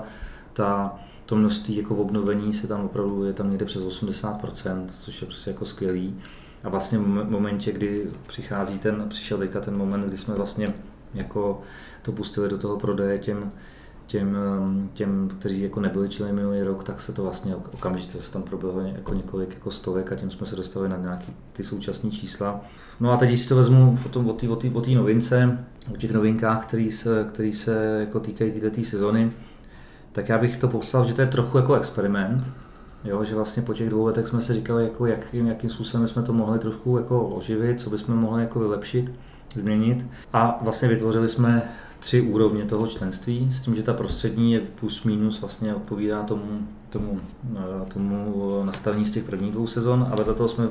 ta to množství jako v obnovení se tam opravdu je tam někde přes osmdesát procent, což je prostě jako skvělý. A vlastně v momentě, kdy přichází ten, přišel teďka ten moment, kdy jsme vlastně jako to pustili do toho prodeje těm, těm, těm kteří jako nebyli členy minulý rok, tak se to vlastně okamžitě se tam proběhlo jako několik jako stovek a tím jsme se dostali na nějaké ty současné čísla. No a teď, když si to vezmu potom o té novince, o těch novinkách, které se, který se jako týkají této sezony, tak já bych to popsal, že to je trochu jako experiment. Jo, že vlastně po těch dvou letech jsme si říkali, jako jakým, jakým způsobem jsme to mohli trošku jako oživit, co bychom mohli jako vylepšit, změnit. A vlastně vytvořili jsme tři úrovně toho členství, s tím, že ta prostřední je plus minus vlastně odpovídá tomu, tomu, tomu nastavení z těch prvních dvou sezon. A vedle toho jsme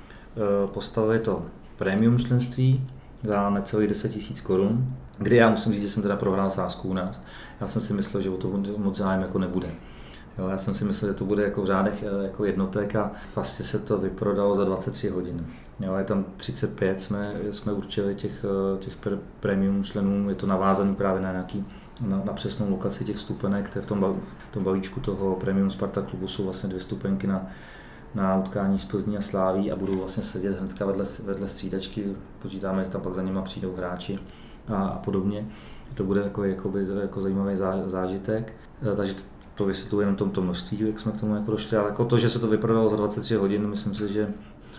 postavili to premium členství za necelých deset tisíc korun, kdy já musím říct, že jsem teda prohrál sázku u nás. Já jsem si myslel, že o to moc zájem jako nebude. Jo, já jsem si myslel, že to bude jako v řádech jako jednotek a vlastně se to vyprodalo za dvacet tři hodin. Jo, je tam třicet pět, jsme, jsme určili těch, těch premium členů, je to navázaný právě na nějaký, na, na přesnou lokaci těch stupenek, v tom, v tom balíčku toho premium Sparta Klubu jsou vlastně dvě stupenky na, na utkání z Plzní a Sláví a budou vlastně sedět hnedka vedle, vedle střídačky, počítáme, že tam pak za nima přijdou hráči. a, a podobně. To bude jako, jakoby, jako zajímavý zá, zážitek, takže to vysvětluje jenom tomto množství, jak jsme k tomu jako došli, ale jako to, že se to vyprodalo za dvacet tři hodin, myslím si, že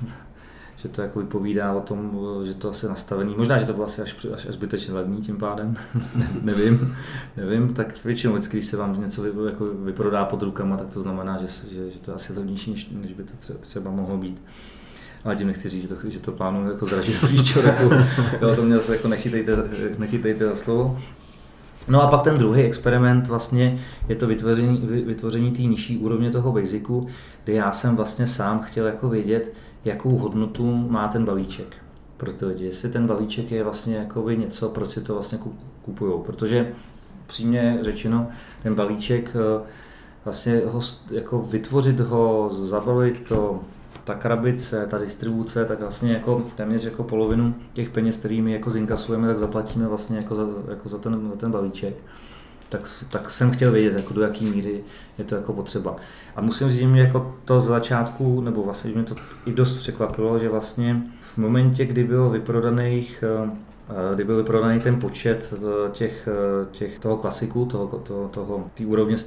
že to jako vypovídá o tom, že to asi nastavený. Možná, že to bylo asi až, až, až zbytečně levný tím pádem, nevím, nevím, tak většinou vždycky, když se vám něco vy, jako vyprodá pod rukama, tak to znamená, že, že, že to je asi levnější, než, než by to třeba, třeba mohlo být. Ale tím nechci říct, že to, že to plánuju jako zdražit do příštího roku, jo, to mě zase jako nechytejte, nechytejte za slovo. No a pak ten druhý experiment vlastně je to vytvoření, vytvoření té nižší úrovně toho basicu, kde já jsem vlastně sám chtěl jako vědět, jakou hodnotu má ten balíček pro ty lidi. Jestli ten balíček je vlastně jakoby něco, proč si to vlastně kupujou. Protože přímě řečeno, ten balíček vlastně ho, jako vytvořit ho, zabavit to, ta krabice, ta distribuce, tak vlastně jako téměř jako polovinu těch peněz, kterými jako zinkasujeme, tak zaplatíme vlastně jako za, jako za, ten, za ten balíček. Tak, tak jsem chtěl vědět, jako do jaký míry je to jako potřeba. A musím říct, že mě jako to z začátku, nebo vlastně mě to i dost překvapilo, že vlastně v momentě, kdy bylo vyprodaných, kdy byl vyprodaný ten počet těch, těch toho klasiku, toho, toho, toho, té úrovně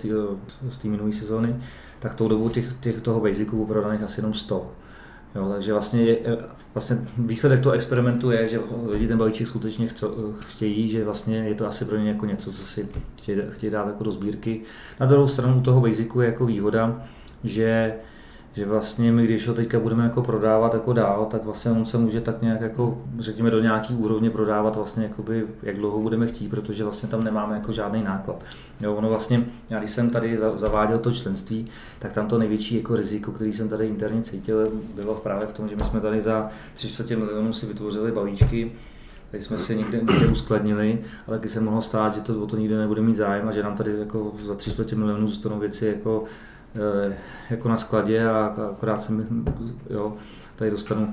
z té minulé sezóny, tak tou dobu těch, těch toho basicu bylo prodaných asi jenom sto. Jo, takže vlastně, je, vlastně výsledek toho experimentu je, že lidi ten balíček skutečně chco, chtějí, že vlastně je to asi pro ně jako něco, co si chtějí, chtějí dát jako do sbírky. Na druhou stranu u toho basicu je jako výhoda, že že vlastně my, když ho teďka budeme jako prodávat jako dál, tak vlastně on se může tak nějak jako, řekněme, do nějaký úrovně prodávat vlastně jakoby, jak dlouho budeme chtít, protože vlastně tam nemáme jako žádný náklad. Jo, ono vlastně, já když jsem tady zaváděl to členství, tak tam to největší jako riziko, který jsem tady interně cítil, bylo právě v tom, že my jsme tady za tři čtvrtě milionů si vytvořili balíčky, tady jsme si někde, někde uskladnili, ale taky se mohlo stát, že to o to nikdy nebude mít zájem a že nám tady jako za tři čtvrtě milionů zůstanou věci jako jako na skladě a akorát se mi, jo, tady dostanu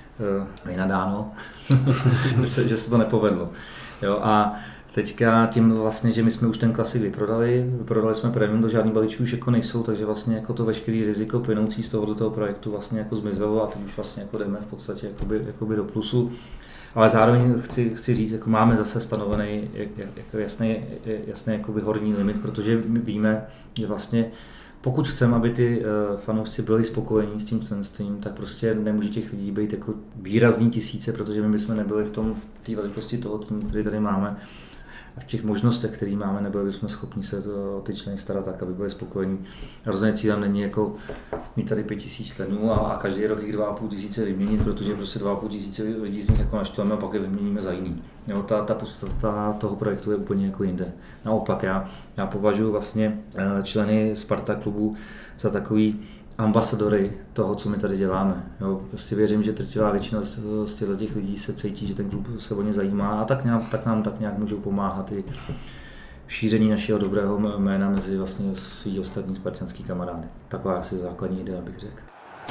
vynadáno, že, se, že se to nepovedlo. Jo, a teďka tím vlastně, že my jsme už ten klasik vyprodali, vyprodali jsme premium, do žádný balíčků už jako nejsou, takže vlastně jako to veškerý riziko plynoucí z tohoto projektu vlastně jako zmizelo a teď už vlastně jako jdeme v podstatě jakoby, jakoby do plusu. Ale zároveň chci, chci říct, jako máme zase stanovený jako jasný, jasný jakoby horní limit, protože my víme, že vlastně pokud chceme, aby ty uh, fanoušci byli spokojení s tím členstvím, tak prostě nemůže těch lidí být jako výrazný tisíce, protože my bychom nebyli v tom, v té velikosti toho týmu, který tady máme a v těch možnostech, které máme, nebyli bychom schopni se o ty členy starat tak, aby byli spokojení. Rozhodně cílem není jako mít tady pět tisíc členů a, a každý rok jich dva a půl tisíce vyměnit, protože prostě dva a půl tisíce lidí z nich jako naštveme a pak je vyměníme za jiný. Jo, ta, ta podstata toho projektu je úplně jako jinde. Naopak já, já považuji vlastně členy Sparta klubu za takový ambasadory toho, co my tady děláme. Jo, prostě věřím, že drtivá většina z, z těch lidí se cítí, že ten klub se o ně zajímá a tak, nějak, tak nám tak nějak můžou pomáhat i v šíření našeho dobrého jména mezi vlastně svý ostatní spartanský kamarády. Taková asi základní idea, bych řekl.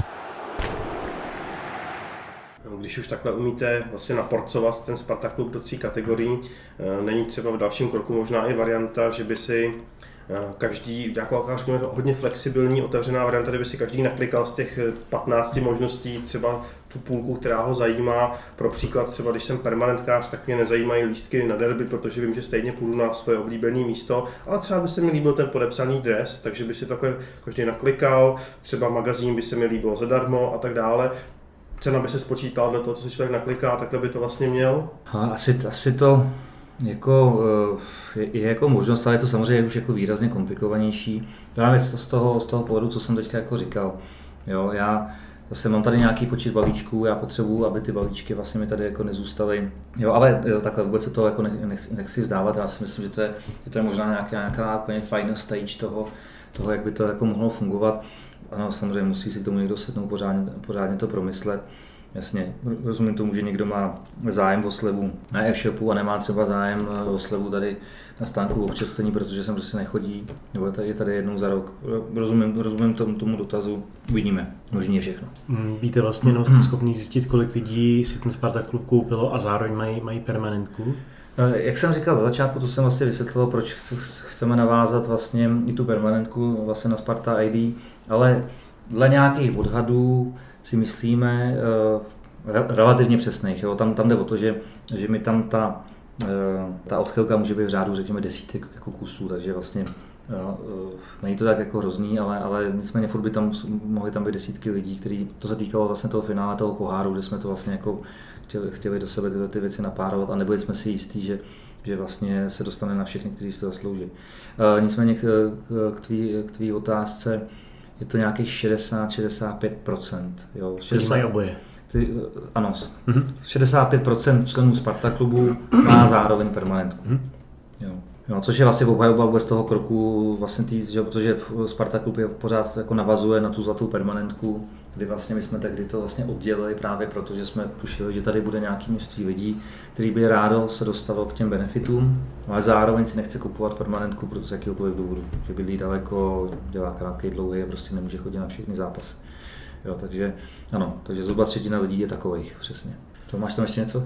Když už takhle umíte vlastně naporcovat ten Sparta klub do tří kategorií, není třeba v dalším kroku možná i varianta, že by si každý, jako hodně flexibilní, otevřená varianta, kdyby si každý naklikal z těch patnácti možností třeba tu půlku, která ho zajímá. Pro příklad třeba, když jsem permanentkář, tak mě nezajímají lístky na derby, protože vím, že stejně půjdu na svoje oblíbené místo, ale třeba by se mi líbil ten podepsaný dres, takže by si takhle každý naklikal, třeba magazín by se mi líbilo zadarmo a tak dále. Cena by se spočítala do toho, co si člověk nakliká, takhle by to vlastně měl? Asi, asi to jako, je, je jako možnost, ale je to samozřejmě už jako výrazně komplikovanější. Právě z toho, z toho pohledu, co jsem teďka jako říkal. Jo, já zase mám tady nějaký počet balíčků, já potřebuji, aby ty balíčky vlastně mi tady jako nezůstaly. Jo, ale jo, takhle vůbec se to jako nechci, nechci vzdávat, já si myslím, že to je, že to je možná nějaká, nějaká úplně final stage toho, toho, jak by to jako mohlo fungovat. Ano, samozřejmě musí si k tomu někdo sednout, pořádně, pořádně to promyslet. Jasně, rozumím tomu, že někdo má zájem o slevu na e-shopu a nemá třeba zájem o slevu tady na stánku občerstvení, protože sem prostě nechodí, nebo je tady jednou za rok. Rozumím, rozumím tomu, tomu dotazu, uvidíme, možný je všechno. Víte vlastně, no, jste schopni zjistit, kolik lidí si ten Sparta klub koupilo a zároveň mají, mají permanentku? Jak jsem říkal za začátku, to jsem vlastně vysvětlil, proč chceme navázat vlastně i tu permanentku vlastně na Sparta I D, ale dle nějakých odhadů si myslíme relativně přesných. Jo? Tam, tam jde o to, že, že my tam ta ta odchylka může být v řádu, řekněme, desítek jako kusů, takže vlastně jo, není to tak jako hrozný, ale, ale nicméně furt by tam mohly tam být desítky lidí, kteří, to se týkalo vlastně toho finále toho poháru, kde jsme to vlastně jako chtěli, chtěli do sebe tyhle ty věci napárovat a nebyli jsme si jistí, že, že vlastně se dostane na všechny, kteří si to zaslouží. E, nicméně k, k, tvý, k tvý otázce je to nějakých šedesát až šedesát pět procent. Jo, šedesát oboje. Ty, ano, mm-hmm. šedesát pět procent členů Sparta klubu má zároveň permanentku. Mm-hmm. Jo. Jo, což je vlastně obhajoba vůbec toho kroku, vlastně tý, že, protože Sparta klub je pořád jako navazuje na tu zlatou permanentku, kdy vlastně my jsme tehdy to vlastně oddělili právě proto, že jsme tušili, že tady bude nějaký množství lidí, který by rádo se dostalo k těm benefitům, ale zároveň si nechce kupovat permanentku z jakýhokoliv důvodu, že bydlí daleko, dělá krátký, dlouhý a prostě nemůže chodit na všechny zápasy. Jo, takže ano, takže zhruba třetina lidí je takových, přesně. To máš tam ještě něco?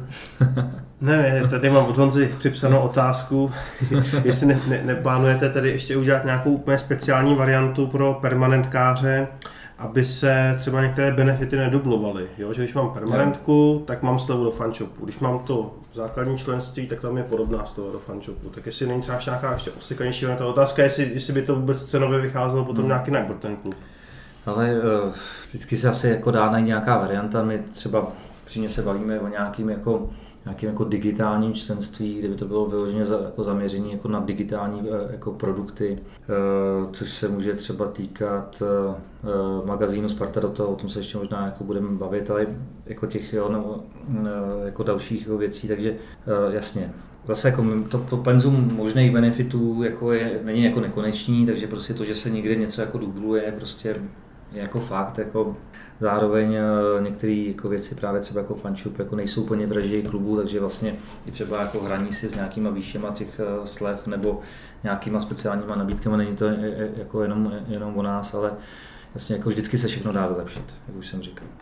Ne, tady mám od Honzy připsanou otázku, jestli ne, ne, neplánujete tady ještě udělat nějakou úplně speciální variantu pro permanentkáře, aby se třeba některé benefity nedublovaly. Jo? Že když mám permanentku, tak mám slevu do fanshopu. Když mám to základní členství, tak tam je podobná sleva do fanshopu. Tak jestli není třeba nějaká ještě osekanější varianta. Otázka je, jestli, jestli by to vůbec cenově vycházelo potom hmm. nějaký jinak pro ten klub. Ale uh, vždycky se asi jako dá najít nějaká varianta. My třeba přímě se bavíme o nějakým jako, nějakým jako digitálním členství, kde by to bylo vyloženě za, jako zaměření jako na digitální jako produkty, což se může třeba týkat magazínu Sparta do toho, o tom se ještě možná jako budeme bavit, ale jako těch jo, nebo, jako dalších věcí, takže jasně. Zase jako to, to penzum možných benefitů jako je, není jako nekonečný, takže prostě to, že se někde něco jako dubluje, prostě je jako fakt, jako zároveň některé jako věci právě třeba jako fanshop jako nejsou úplně v režii klubu, takže vlastně i třeba jako hraní si s nějakýma výšema těch slev nebo nějakýma speciálníma nabídkami, není to jako jenom, jenom o nás, ale vlastně jako vždycky se všechno dá vylepšit, jak už jsem říkal.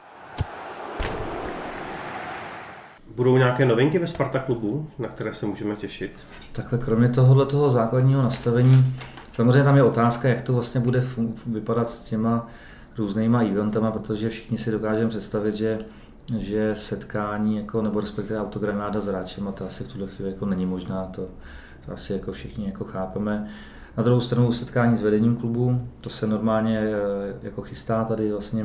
Budou nějaké novinky ve Sparta klubu, na které se můžeme těšit? Takhle kromě tohohle toho základního nastavení, samozřejmě tam je otázka, jak to vlastně bude vypadat s těma různýma eventama, protože všichni si dokážeme představit, že, že setkání jako, nebo respektive autogramáda s hráčema, to asi v tuhle chvíli jako není možná, to, to asi jako všichni jako chápeme. Na druhou stranu setkání s vedením klubu, to se normálně jako chystá tady vlastně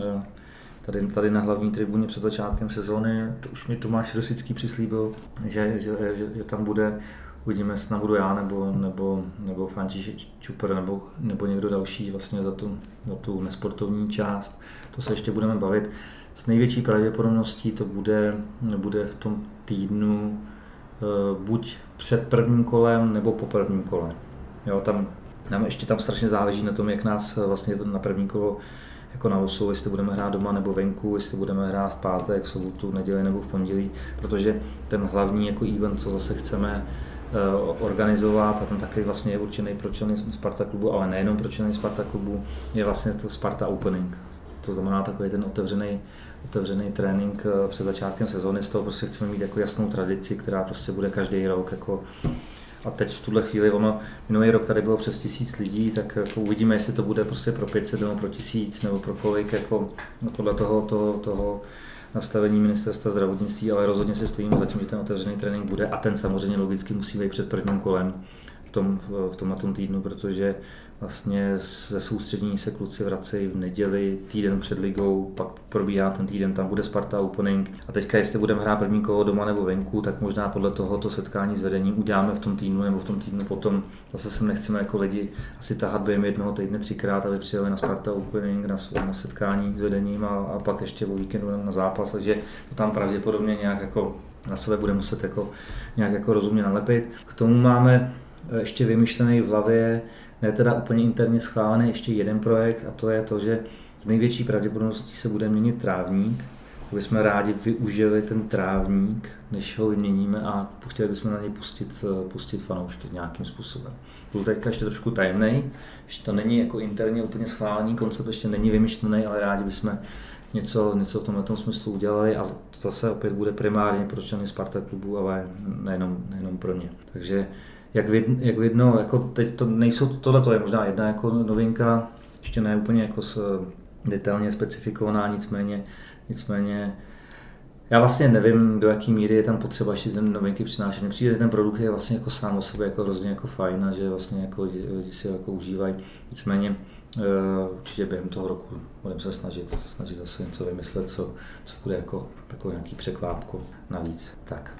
tady, tady na hlavní tribuně před začátkem sezóny. To už mi Tomáš Rosický přislíbil, že, že, že, že tam bude. Uvidíme, jestli budu já nebo, nebo, nebo František Čuper nebo, nebo někdo další vlastně za tu, za tu nesportovní část. To se ještě budeme bavit. S největší pravděpodobností to bude, bude v tom týdnu buď před prvním kolem nebo po prvním kole. Jo, tam, tam ještě tam strašně záleží na tom, jak nás vlastně na první kolo jako na losu, jestli budeme hrát doma nebo venku, jestli budeme hrát v pátek, v sobotu, neděli nebo v pondělí, protože ten hlavní jako event, co zase chceme organizovat, a ten taky vlastně je určený pro členy Sparta klubu, ale nejenom pro členy Sparta klubu, je vlastně to Sparta Opening. To znamená takový ten otevřený, otevřený trénink před začátkem sezóny, z toho prostě chceme mít jako jasnou tradici, která prostě bude každý rok. Jako a teď v tuhle chvíli, ono, minulý rok tady bylo přes tisíc lidí, tak jako uvidíme, jestli to bude prostě pro pět set nebo pro tisíc nebo pro kolik, jako no podle toho, toho, toho nastavení ministerstva zdravotnictví, ale rozhodně si stojíme za tím, že ten otevřený trénink bude a ten samozřejmě logicky musí být před prvním kolem v tom, v tom na tom týdnu, protože vlastně ze soustředění se kluci vracejí v neděli, týden před ligou, pak probíhá ten týden, tam bude Sparta Opening a teďka jestli budeme hrát první kolo doma nebo venku, tak možná podle tohoto setkání s vedením uděláme v tom týdnu nebo v tom týdnu potom. Zase sem nechceme jako lidi asi tahat během jednoho týdne třikrát, aby přijeli na Sparta Opening, na, na setkání s vedením a, a pak ještě o víkendu na zápas, takže to tam pravděpodobně nějak jako na sebe bude muset jako nějak jako rozumně nalepit. K tomu máme ještě vymyšlený v hlavě, ne teda úplně interně schválený ještě jeden projekt a to je to, že z největší pravděpodobností se bude měnit trávník. Bychom rádi využili ten trávník, než ho vyměníme a chtěli bychom na něj pustit, pustit fanoušky nějakým způsobem. Byl teďka ještě trošku tajemný, ještě to není jako interně úplně schválený, koncept ještě není vymyšlený, ale rádi bychom něco, něco v tomhle smyslu udělali a to zase opět bude primárně pro členy Sparta klubu, ale nejenom, nejenom pro ně. Takže Jak vidno, jak vidno, jako teď to nejsou, tohle je možná jedna jako novinka, ještě ne úplně jako s, detailně specifikovaná, nicméně, nicméně Já vlastně nevím, do jaký míry je tam potřeba ještě ten novinky přinášet. Mně přijde, že ten produkt je vlastně jako sám o sobě jako hrozně jako fajn a že vlastně jako lidi, lidi si ho jako užívají. Nicméně uh, určitě během toho roku budeme se snažit, snažit zase něco vymyslet, co, co bude jako, jako nějaký překvápko navíc. Tak.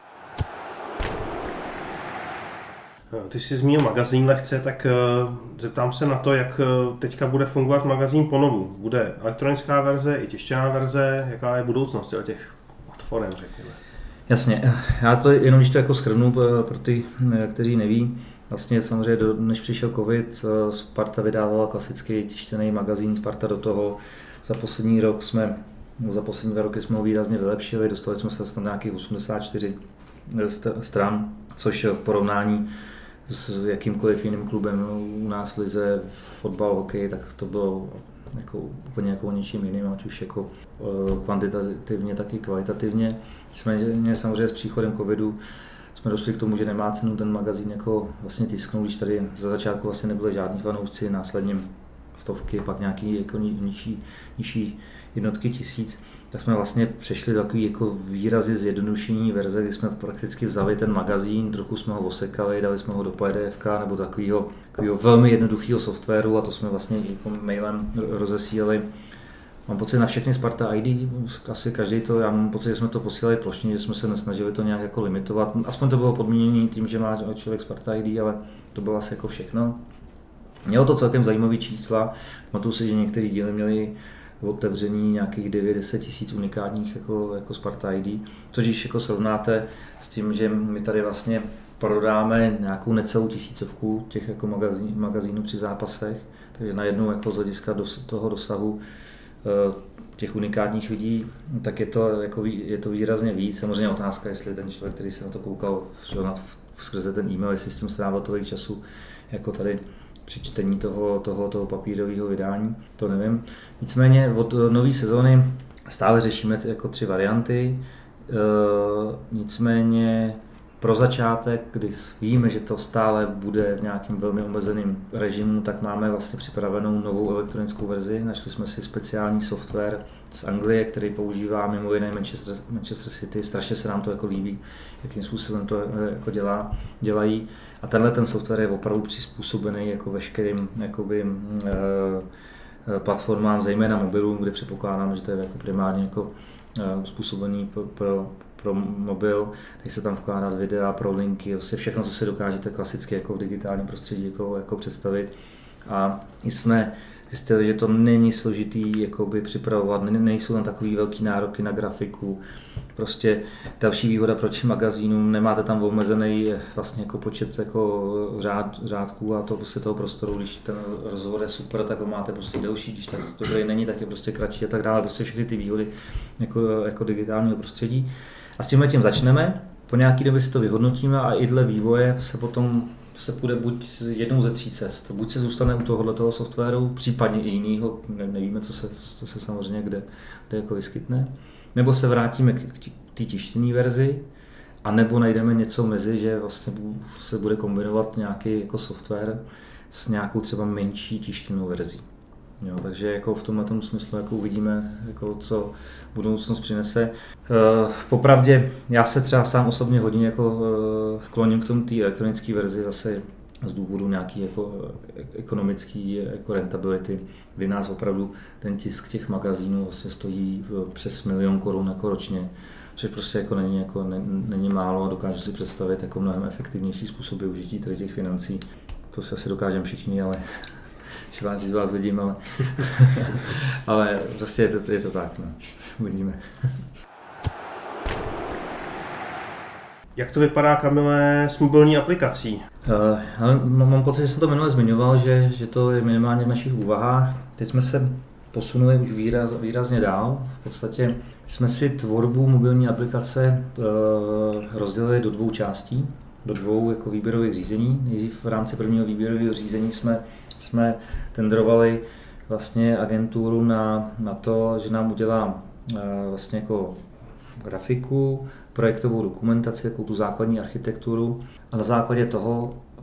Ty jsi zmínil magazín lehce, tak uh, zeptám se na to, jak uh, teďka bude fungovat magazín ponovu. Bude elektronická verze i tištěná verze, jaká je budoucnost těch platform, řekněme. Jasně, já to jenom když to jako shrnu pro ty, kteří neví, vlastně samozřejmě než přišel covid, Sparta vydávala klasický tištěný magazín Sparta do toho. Za poslední rok jsme, no za poslední dva roky jsme ho výrazně vylepšili, dostali jsme se tam nějakých osmdesát čtyři stran, což v porovnání s jakýmkoliv jiným klubem u nás v lize, fotbal, hokej, tak to bylo jako úplně jako něčím jiným, ať už jako kvantitativně, tak i kvalitativně. Jsme samozřejmě s příchodem covidu jsme došli k tomu, že nemá cenu ten magazín jako vlastně tisknout, když tady za začátku vlastně nebyly žádní fanoušci, následně stovky, pak nějaký jako nižší, nižší jednotky tisíc, tak jsme vlastně přešli do takový jako výrazy zjednodušení verze, kdy jsme prakticky vzali ten magazín, trochu jsme ho osekali, dali jsme ho do P D F ka nebo takového, takového velmi jednoduchého softwaru a to jsme vlastně jako mailem rozesílali. Mám pocit na všechny Sparta I D, asi každý to, já mám pocit, že jsme to posílali plošně, že jsme se nesnažili to nějak jako limitovat. Aspoň to bylo podmíněné tím, že má člověk Sparta I D, ale to bylo asi jako všechno. Mělo to celkem zajímavé čísla, pamatuju si, že některé díly měly otevření nějakých devět deset tisíc unikátních jako, jako Sparta I D, což když jako srovnáte s tím, že my tady vlastně prodáme nějakou necelou tisícovku těch jako magazín, magazínů při zápasech, takže najednou jako z hlediska dos, toho dosahu těch unikátních lidí, tak je to, jako, je to výrazně víc. Samozřejmě otázka, jestli ten člověk, který se na to koukal skrze ten e-mail, jestli s tím strávil tolik času, jako tady při čtení toho, toho, toho papírového vydání, to nevím. Nicméně od nové sezóny stále řešíme jako tři varianty, e, nicméně pro začátek, kdy víme, že to stále bude v nějakém velmi omezeném režimu, tak máme vlastně připravenou novou elektronickou verzi. Našli jsme si speciální software z Anglie, který používá mimo jiné Manchester, Manchester City. Strašně se nám to jako líbí, jakým způsobem to jako dělá, dělají. A tenhle ten software je opravdu přizpůsobený jako veškerým jakoby, eh, platformám, zejména mobilům, kde předpokládám, že to je jako primárně jako eh, způsobený pro, pro pro mobil, tady se tam vkládat videa, pro linky, vlastně všechno, co si dokážete klasicky jako v digitálním prostředí jako, jako představit. A jsme zjistili, že to není složitý jakoby připravovat, nejsou tam takový velký nároky na grafiku. Prostě další výhoda proti magazínům, nemáte tam omezený vlastně jako počet jako řád, řádků a to prostě toho prostoru, když ten rozhovor je super, tak ho máte prostě delší, když tak dobrý není, tak je prostě kratší a tak dále, prostě všechny ty výhody jako, jako digitálního prostředí. A s tímhle tím začneme, po nějaký době si to vyhodnotíme a i dle vývoje se potom se půjde buď jednou ze tří cest. Buď se zůstane u tohoto softwaru, případně i jinýho, ne, nevíme, co se, co se samozřejmě kde, kde jako vyskytne, nebo se vrátíme k té tištěné verzi, a nebo najdeme něco mezi, že vlastně se bude kombinovat nějaký jako software s nějakou třeba menší tištěnou verzí. Jo, takže jako v tomhle smyslu jako uvidíme, jako co budoucnost přinese. Popravdě já se třeba sám osobně hodně jako kloním k tomu té elektronické verzi zase z důvodu nějaký jako ekonomický jako rentability, kdy nás opravdu ten tisk těch magazínů vlastně stojí přes milion korun jako ročně, což prostě jako není, jako ne, není málo a dokážu si představit jako mnohem efektivnější způsoby užití tady těch financí. To si asi dokážeme všichni, ale šváč z vás vidím, ale, ale prostě je to, je to tak, no. Uvidíme. Jak to vypadá, Kamile, s mobilní aplikací? Uh, mám pocit, že jsem to minule zmiňoval, že, že to je minimálně v našich úvahách. Teď jsme se posunuli už výraz, výrazně dál. V podstatě jsme si tvorbu mobilní aplikace uh, rozdělili do dvou částí, do dvou jako výběrových řízení. Nejdřív v rámci prvního výběrového řízení jsme jsme tendrovali vlastně agenturu na, na to, že nám udělá uh, vlastně jako grafiku, projektovou dokumentaci, jako tu základní architekturu a na základě toho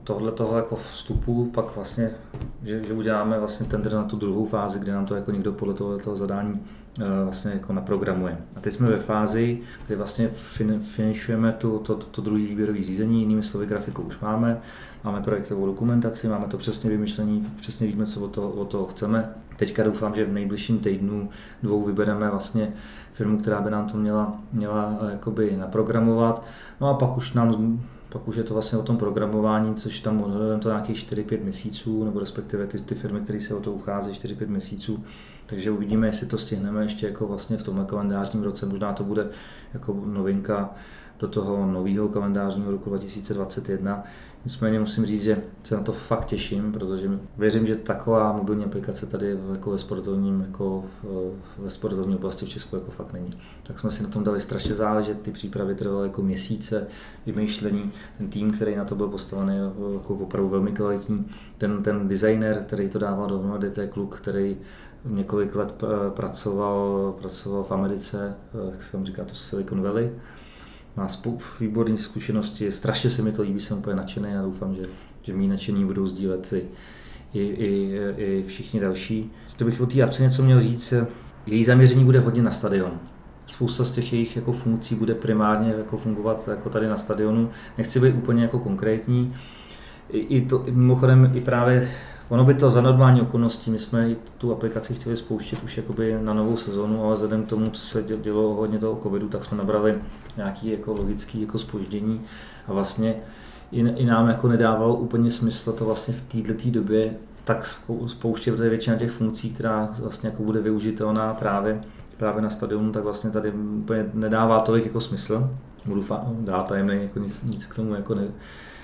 tohle toho jako vstupu pak vlastně, že, že uděláme vlastně tender na tu druhou fázi, kde nám to jako někdo podle toho, toho zadání vlastně jako naprogramuje. A teď jsme ve fázi, kdy vlastně fin, finišujeme tu, to, to, to druhé výběrové řízení, jinými slovy grafiku už máme, máme projektovou dokumentaci, máme to přesně vymyšlení, přesně víme, co od toho, od toho chceme. Teďka doufám, že v nejbližším týdnu dvou vybereme vlastně firmu, která by nám to měla, měla jakoby naprogramovat. No a pak už nám Pak už je to vlastně o tom programování, což tam odhadujeme to nějakých čtyři pět měsíců, nebo respektive ty, ty firmy, které se o to uchází, čtyři pět měsíců. Takže uvidíme, jestli to stihneme ještě jako vlastně v tomhle kalendářním roce. Možná to bude jako novinka do toho nového kalendářního roku dva tisíce dvacet jedna. Nicméně musím říct, že se na to fakt těším, protože věřím, že taková mobilní aplikace tady jako ve sportovním, jako ve sportovní oblasti v Česku jako fakt není. Tak jsme si na tom dali strašně záležet, ty přípravy trvaly jako měsíce, vymýšlení, ten tým, který na to byl postavený, jako opravdu velmi kvalitní, ten, ten designer, který to dával dohromady, to je kluk, který několik let pracoval, pracoval v Americe, jak se tam říká, to Silicon Valley. Má spoustu výborných zkušeností, strašně se mi to líbí, jsem úplně nadšený a doufám, že, že mý nadšení budou sdílet i, i, i, i všichni další. To bych o té apce něco měl říct, její zaměření bude hodně na stadion. Spousta z těch jejich jako funkcí bude primárně jako fungovat jako tady na stadionu. Nechci být úplně jako konkrétní. I, i to, mimochodem i právě ono by to za normální okolností, my jsme tu aplikaci chtěli spouštět už jakoby na novou sezonu, ale vzhledem k tomu, co se dělo hodně toho covidu, tak jsme nabrali nějaký jako logický jako zpoždění a vlastně i, i nám jako nedávalo úplně smysl to vlastně v této době tak spouštět, protože většina těch funkcí, která vlastně jako bude využitelná právě, právě na stadionu, tak vlastně tady úplně nedává tolik jako smysl. Budu dát tajemný, jako nic, nic k tomu jako ne,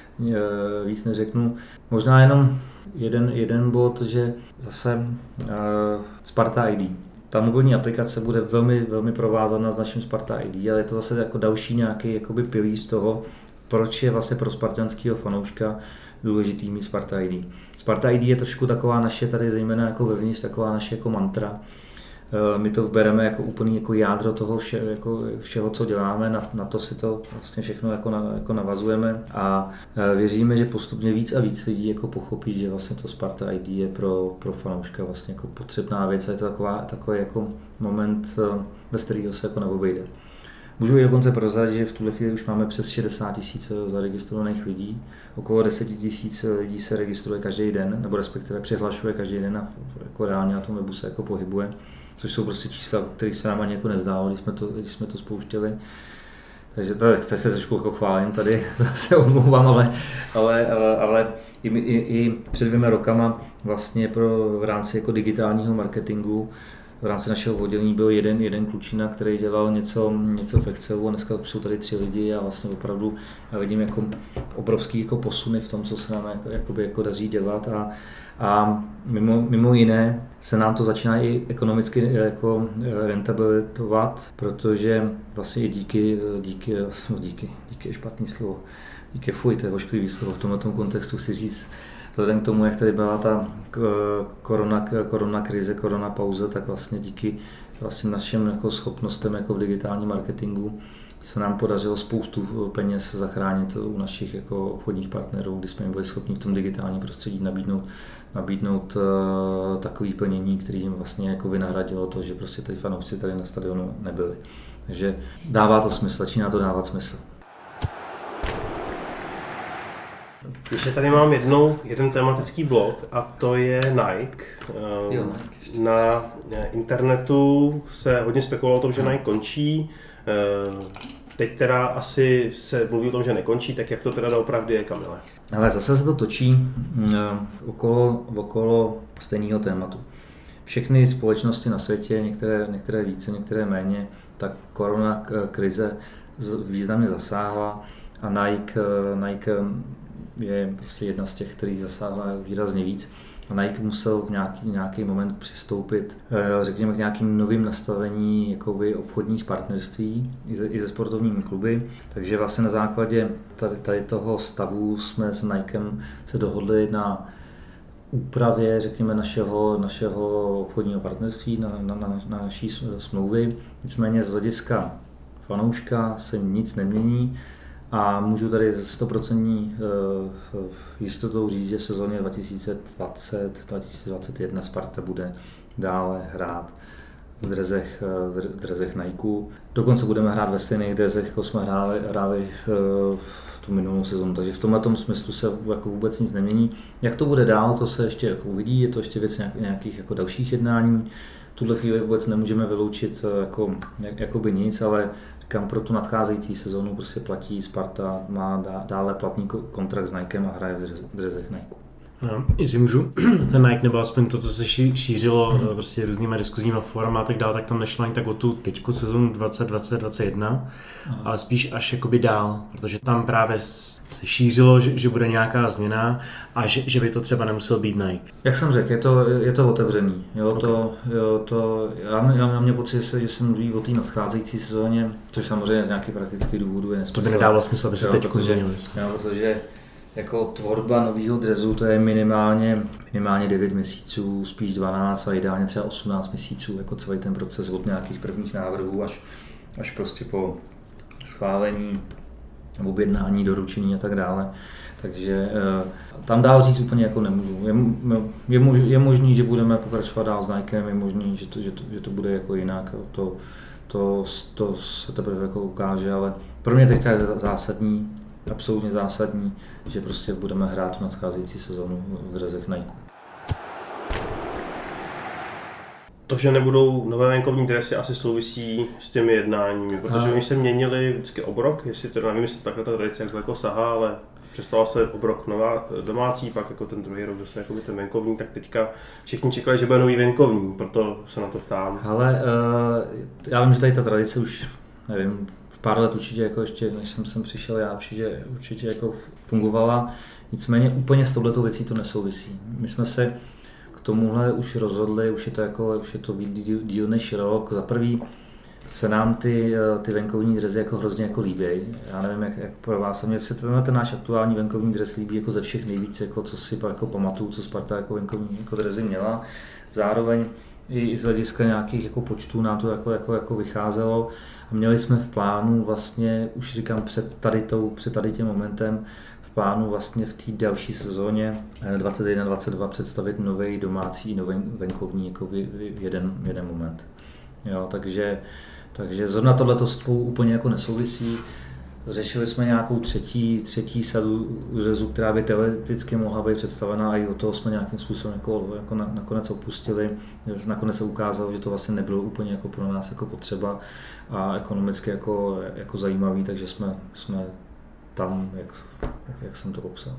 víc neřeknu. Možná jenom jeden, jeden bod, že zase uh, Sparta I D. Ta mobilní aplikace bude velmi, velmi provázaná s naším Sparta I D, ale je to zase jako další nějaký jakoby pilíř toho, proč je vlastně pro spartanského fanouška důležitý mít Sparta I D. Sparta I D je trošku taková naše, tady zejména jako vevnitř, taková naše jako mantra. My to bereme jako úplný jako jádro toho vše, jako všeho, co děláme, na, na to si to vlastně všechno jako, na, jako navazujeme a věříme, že postupně víc a víc lidí jako pochopí, že vlastně to Sparta I D je pro, pro fanouška vlastně jako potřebná věc a je to taková, takový jako moment, bez kterého se jako neobejde. Můžu i dokonce prozradit, že v tuhle chvíli už máme přes šedesát tisíc zaregistrovaných lidí, okolo deset tisíc lidí se registruje každý den, nebo respektive přihlašuje každý den a jako reálně na tom webu se jako pohybuje. Což jsou prostě čísla, které se nám ani jako nezdálo, když jsme to, když jsme to spouštěli. Takže to, to se trošku jako chválím tady, se omlouvám, ale, ale, ale, ale i, i, i před dvěma rokama vlastně pro, v rámci jako digitálního marketingu v rámci našeho oddělení byl jeden, jeden klučina, který dělal něco, něco v Excelu a dneska jsou tady tři lidi a vlastně opravdu já vidím jako obrovský jako posuny v tom, co se nám jako, jakoby, jako daří dělat a, a mimo, mimo jiné se nám to začíná i ekonomicky jako rentabilitovat, protože vlastně i díky, díky, no díky, díky je špatný slovo, díky fuj, to je ošklivý slovo, v tomto kontextu si říct, vzhledem k tomu, jak tady byla ta korona, korona krize, korona pauza, tak vlastně díky vlastně našim jako schopnostem jako v digitálním marketingu se nám podařilo spoustu peněz zachránit u našich jako obchodních partnerů, kdy jsme byli schopni v tom digitálním prostředí nabídnout, nabídnout uh, takové plnění, které jim vlastně jako vynahradilo to, že prostě ty fanoušci tady na stadionu nebyli. Takže dává to smysl, začíná to dávat smysl. Ještě tady mám jednou, jeden tematický blok a to je Nike. Jo, Nike na internetu se hodně spekulovalo o tom, že Nike končí. Teď teda asi se mluví o tom, že nekončí, tak jak to teda doopravdy je, Kamile? Ale zase se to točí okolo, okolo stejného tématu. Všechny společnosti na světě, některé, některé více, některé méně, tak korona krize významně zasáhla a Nike, Nike je prostě jedna z těch, který zasáhla výrazně víc. A Nike musel v nějaký, nějaký moment přistoupit, řekněme, k nějakým novým nastavení jakoby obchodních partnerství i se, i se sportovními kluby. Takže vlastně na základě tady, tady toho stavu jsme s Nikem se dohodli na úpravě, řekněme, našeho, našeho obchodního partnerství, na, na, na, na naší smlouvy. Nicméně z hlediska fanouška se nic nemění. A můžu tady sto procent jistotou říct, že v sezóně dva tisíce dvacet dva tisíce dvacet jedna Sparta bude dále hrát v drezech, v drezech Nike. Dokonce budeme hrát ve stejných drezech, jako jsme hráli, hráli v tu minulou sezonu. Takže v tomhle smyslu se jako vůbec nic nemění. Jak to bude dál, to se ještě jako uvidí, je to ještě věc nějakých jako dalších jednání. V tuhle chvíli vůbec nemůžeme vyloučit jako, jakoby nic, ale říkám, pro tu nadcházející sezonu prostě platí, Sparta má dále platný kontrakt s Nikem a hraje v drezech Nike. No, jestli můžu, ten Nike nebo aspoň to, co se šířilo hmm. prostě různýma diskuzníma forama a tak dále, tak tam nešlo ani tak o tu teďko sezonu dvacet dvacet dvacet jedna, hmm. ale spíš až jakoby dál, protože tam právě se šířilo, že, že bude nějaká změna a že, že by to třeba nemusel být Nike. Jak jsem řekl, je to, je to otevřený. Jo, okay. to, jo, to, já, já mám pocit, že se mluví o té nadcházející sezóně, což samozřejmě z nějakých praktických důvodů je nesmysl. To by nedávalo smysl, aby se teďko změnili. Protože jako tvorba nového drezu to je minimálně, minimálně devět měsíců, spíš dvanáct a ideálně třeba osmnáct měsíců, jako celý ten proces od nějakých prvních návrhů až, až prostě po schválení, objednání, doručení a tak dále. Takže tam dál říct úplně jako nemůžu. Je, je, mož, je možný, že budeme pokračovat dál s Nikem, je možný, že to, že to, že to bude jako jinak. To, to, to se teprve jako ukáže, ale pro mě teďka je zásadní, absolutně zásadní, že prostě budeme hrát v nadcházející sezonu v drezech Nike. To, že nebudou nové venkovní dresy, asi souvisí s těmi jednáními, protože a... oni se měnili vždycky obrok, jestli to nevím, jestli takhle ta tradice jak jako sahá, ale přestala se obrok nová, domácí, pak jako ten druhý rok zase jako ten venkovní, tak teďka všichni čekali, že bude nový venkovní, proto se na to ptám. Ale uh, já vím, že tady ta tradice už, nevím, pár let určitě, jako ještě než jsem sem přišel, já určitě, určitě jako fungovala, nicméně úplně s touhletou věcí to nesouvisí. My jsme se k tomuhle už rozhodli, už je to, jako, už je to díl než rok. Za prvý se nám ty, ty venkovní drezy jako hrozně jako líbí. Já nevím, jak, jak pro vás, mě se tenhle ten náš aktuální venkovní dres líbí jako ze všech nejvíc, jako co si jako pamatuju, co Sparta jako venkovní jako drezy měla. Zároveň i z hlediska nějakých jako počtů nám to jako, jako, jako vycházelo. A měli jsme v plánu vlastně, už říkám před tady, tou, před tady tím momentem, v plánu vlastně v té další sezóně dvacet jedna dvacet dva představit nový domácí, nový venkovní jako v jeden, jeden moment. Jo, takže, takže zrovna tohleto spolu úplně jako nesouvisí. Řešili jsme nějakou třetí, třetí sadu drezu, která by teoreticky mohla být představená a i od toho jsme nějakým způsobem jako, jako na, nakonec opustili. Nakonec se ukázalo, že to vlastně nebylo úplně jako pro nás jako potřeba a ekonomicky jako, jako zajímavý, takže jsme, jsme tam, jak, jak jsem to popsal.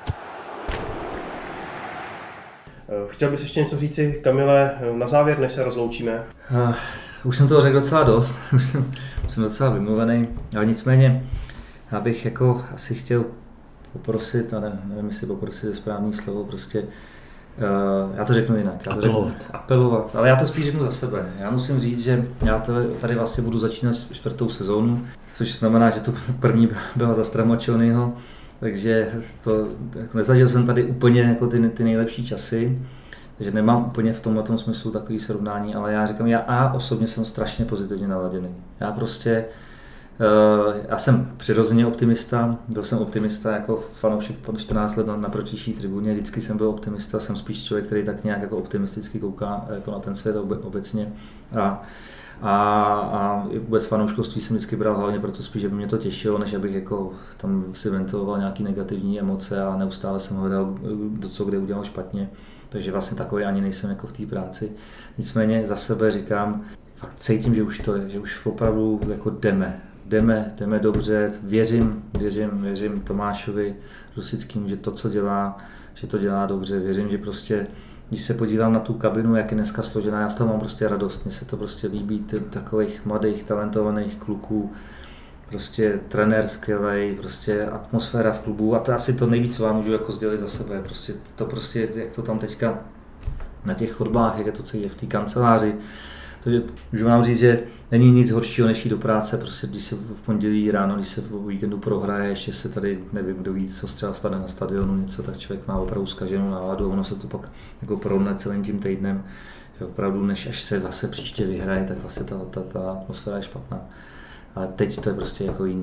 Chtěl bys ještě něco říci, Kamile, na závěr, než se rozloučíme? Uh, už jsem toho řekl docela dost, už jsem, už jsem docela vymluvený, ale nicméně já bych jako asi chtěl poprosit, a ne, nevím, jestli poprosit je správné slovo, prostě uh, já to řeknu jinak. Já to apelovat. Řeknu, apelovat, ale já to spíš řeknu za sebe. Já musím říct, že já tady vlastně budu začínat čtvrtou sezónu, což znamená, že to první byla za Stramačonyho, takže to, nezažil jsem tady úplně jako ty, ty nejlepší časy, takže nemám úplně v tomhle smyslu takový srovnání, ale já říkám, já, já osobně jsem strašně pozitivně naladěný. Já prostě, uh, já jsem přirozeně optimista, byl jsem optimista jako fanoušek po čtrnáct let na, na protější tribuně, vždycky jsem byl optimista, jsem spíš člověk, který tak nějak jako optimisticky kouká jako na ten svět obecně. A, A, a vůbec fanouškovství jsem vždycky bral hlavně proto spíš, že by mě to těšilo, než abych jako tam si ventiloval nějaké negativní emoce a neustále jsem hledal, do co kde udělal špatně. Takže vlastně takový ani nejsem jako v té práci. Nicméně za sebe říkám, fakt cítím, že už to je, že už opravdu jako jdeme. Jdeme, jdeme dobře, věřím, věřím, věřím Tomášovi Rosickému, že to, co dělá, že to dělá dobře. Věřím, že prostě když se podívám na tu kabinu, jak je dneska složená, já z toho mám prostě radost. Mně se to prostě líbí, ty, takových mladých, talentovaných kluků, prostě trenér skvělej, prostě atmosféra v klubu a to asi to nejvíc, co vám můžu jako sdělit za sebe. Prostě to prostě, jak to tam teďka na těch chodbách, jak je to celé v té kanceláři. Takže můžu vám říct, že není nic horšího, než jít do práce, prostě když se v pondělí ráno, když se po víkendu prohraje, ještě se tady nevím, kdo víc, co třeba stane na stadionu, něco, tak člověk má opravdu zkaženou náladu a ono se to pak jako porovná celým tím týdnem, že opravdu než až se zase příště vyhraje, tak vlastně ta, ta, ta atmosféra je špatná. Ale teď to je prostě jako jiný.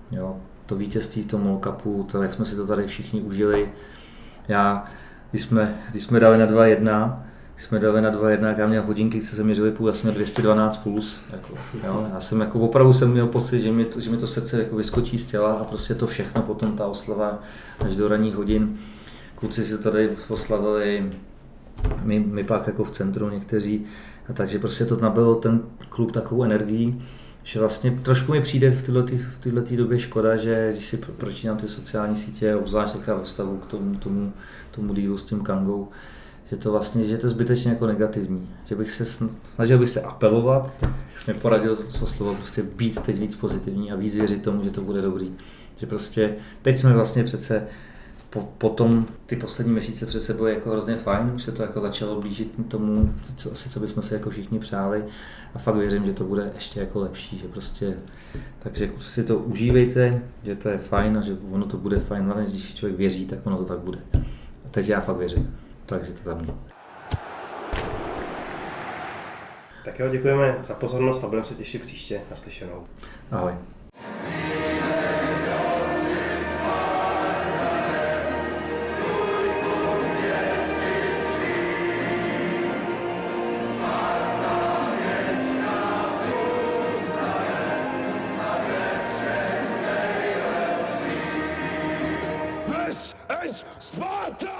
Jo, to vítězství v tom Mall Cupu, to, jak jsme si to tady všichni užili. Já, když jsme, když jsme dali na dva jedna, když jsme dali na dva jedna, já měl hodinky, co se měřily půl, já jsem měl dvě stě dvanáct puls. Jako, jo, já jsem jako opravdu jsem měl pocit, že mi to, že mi to srdce jako vyskočí z těla a prostě to všechno potom ta oslava až do ranních hodin. Kluci si tady oslavili, my, my pak jako v centru někteří, a takže prostě to nabilo ten klub takovou energií, že vlastně trošku mi přijde v této v době škoda, že když si pročítám ty sociální sítě, obzvlášť taková ve vztahu k tomu, tomu, tomu dílu s tím Kangou, že to vlastně, že to je zbytečně jako negativní. Že bych se snažil bych se apelovat, jak jsi mi poradil to slovo, prostě být teď víc pozitivní a víc věřit tomu, že to bude dobrý. Že prostě teď jsme vlastně přece po, potom ty poslední měsíce před sebou je jako hrozně fajn, už se to jako začalo blížit tomu, co, asi co bychom si jako všichni přáli a fakt věřím, že to bude ještě jako lepší, že prostě, takže si to užívejte, že to je fajn a že ono to bude fajn, hlavně když člověk věří, tak ono to tak bude. A teď já fakt věřím, takže to tam je. Tak jo, děkujeme za pozornost a budeme se těšit příště. Naslyšenou. Ahoj. This is Sparta!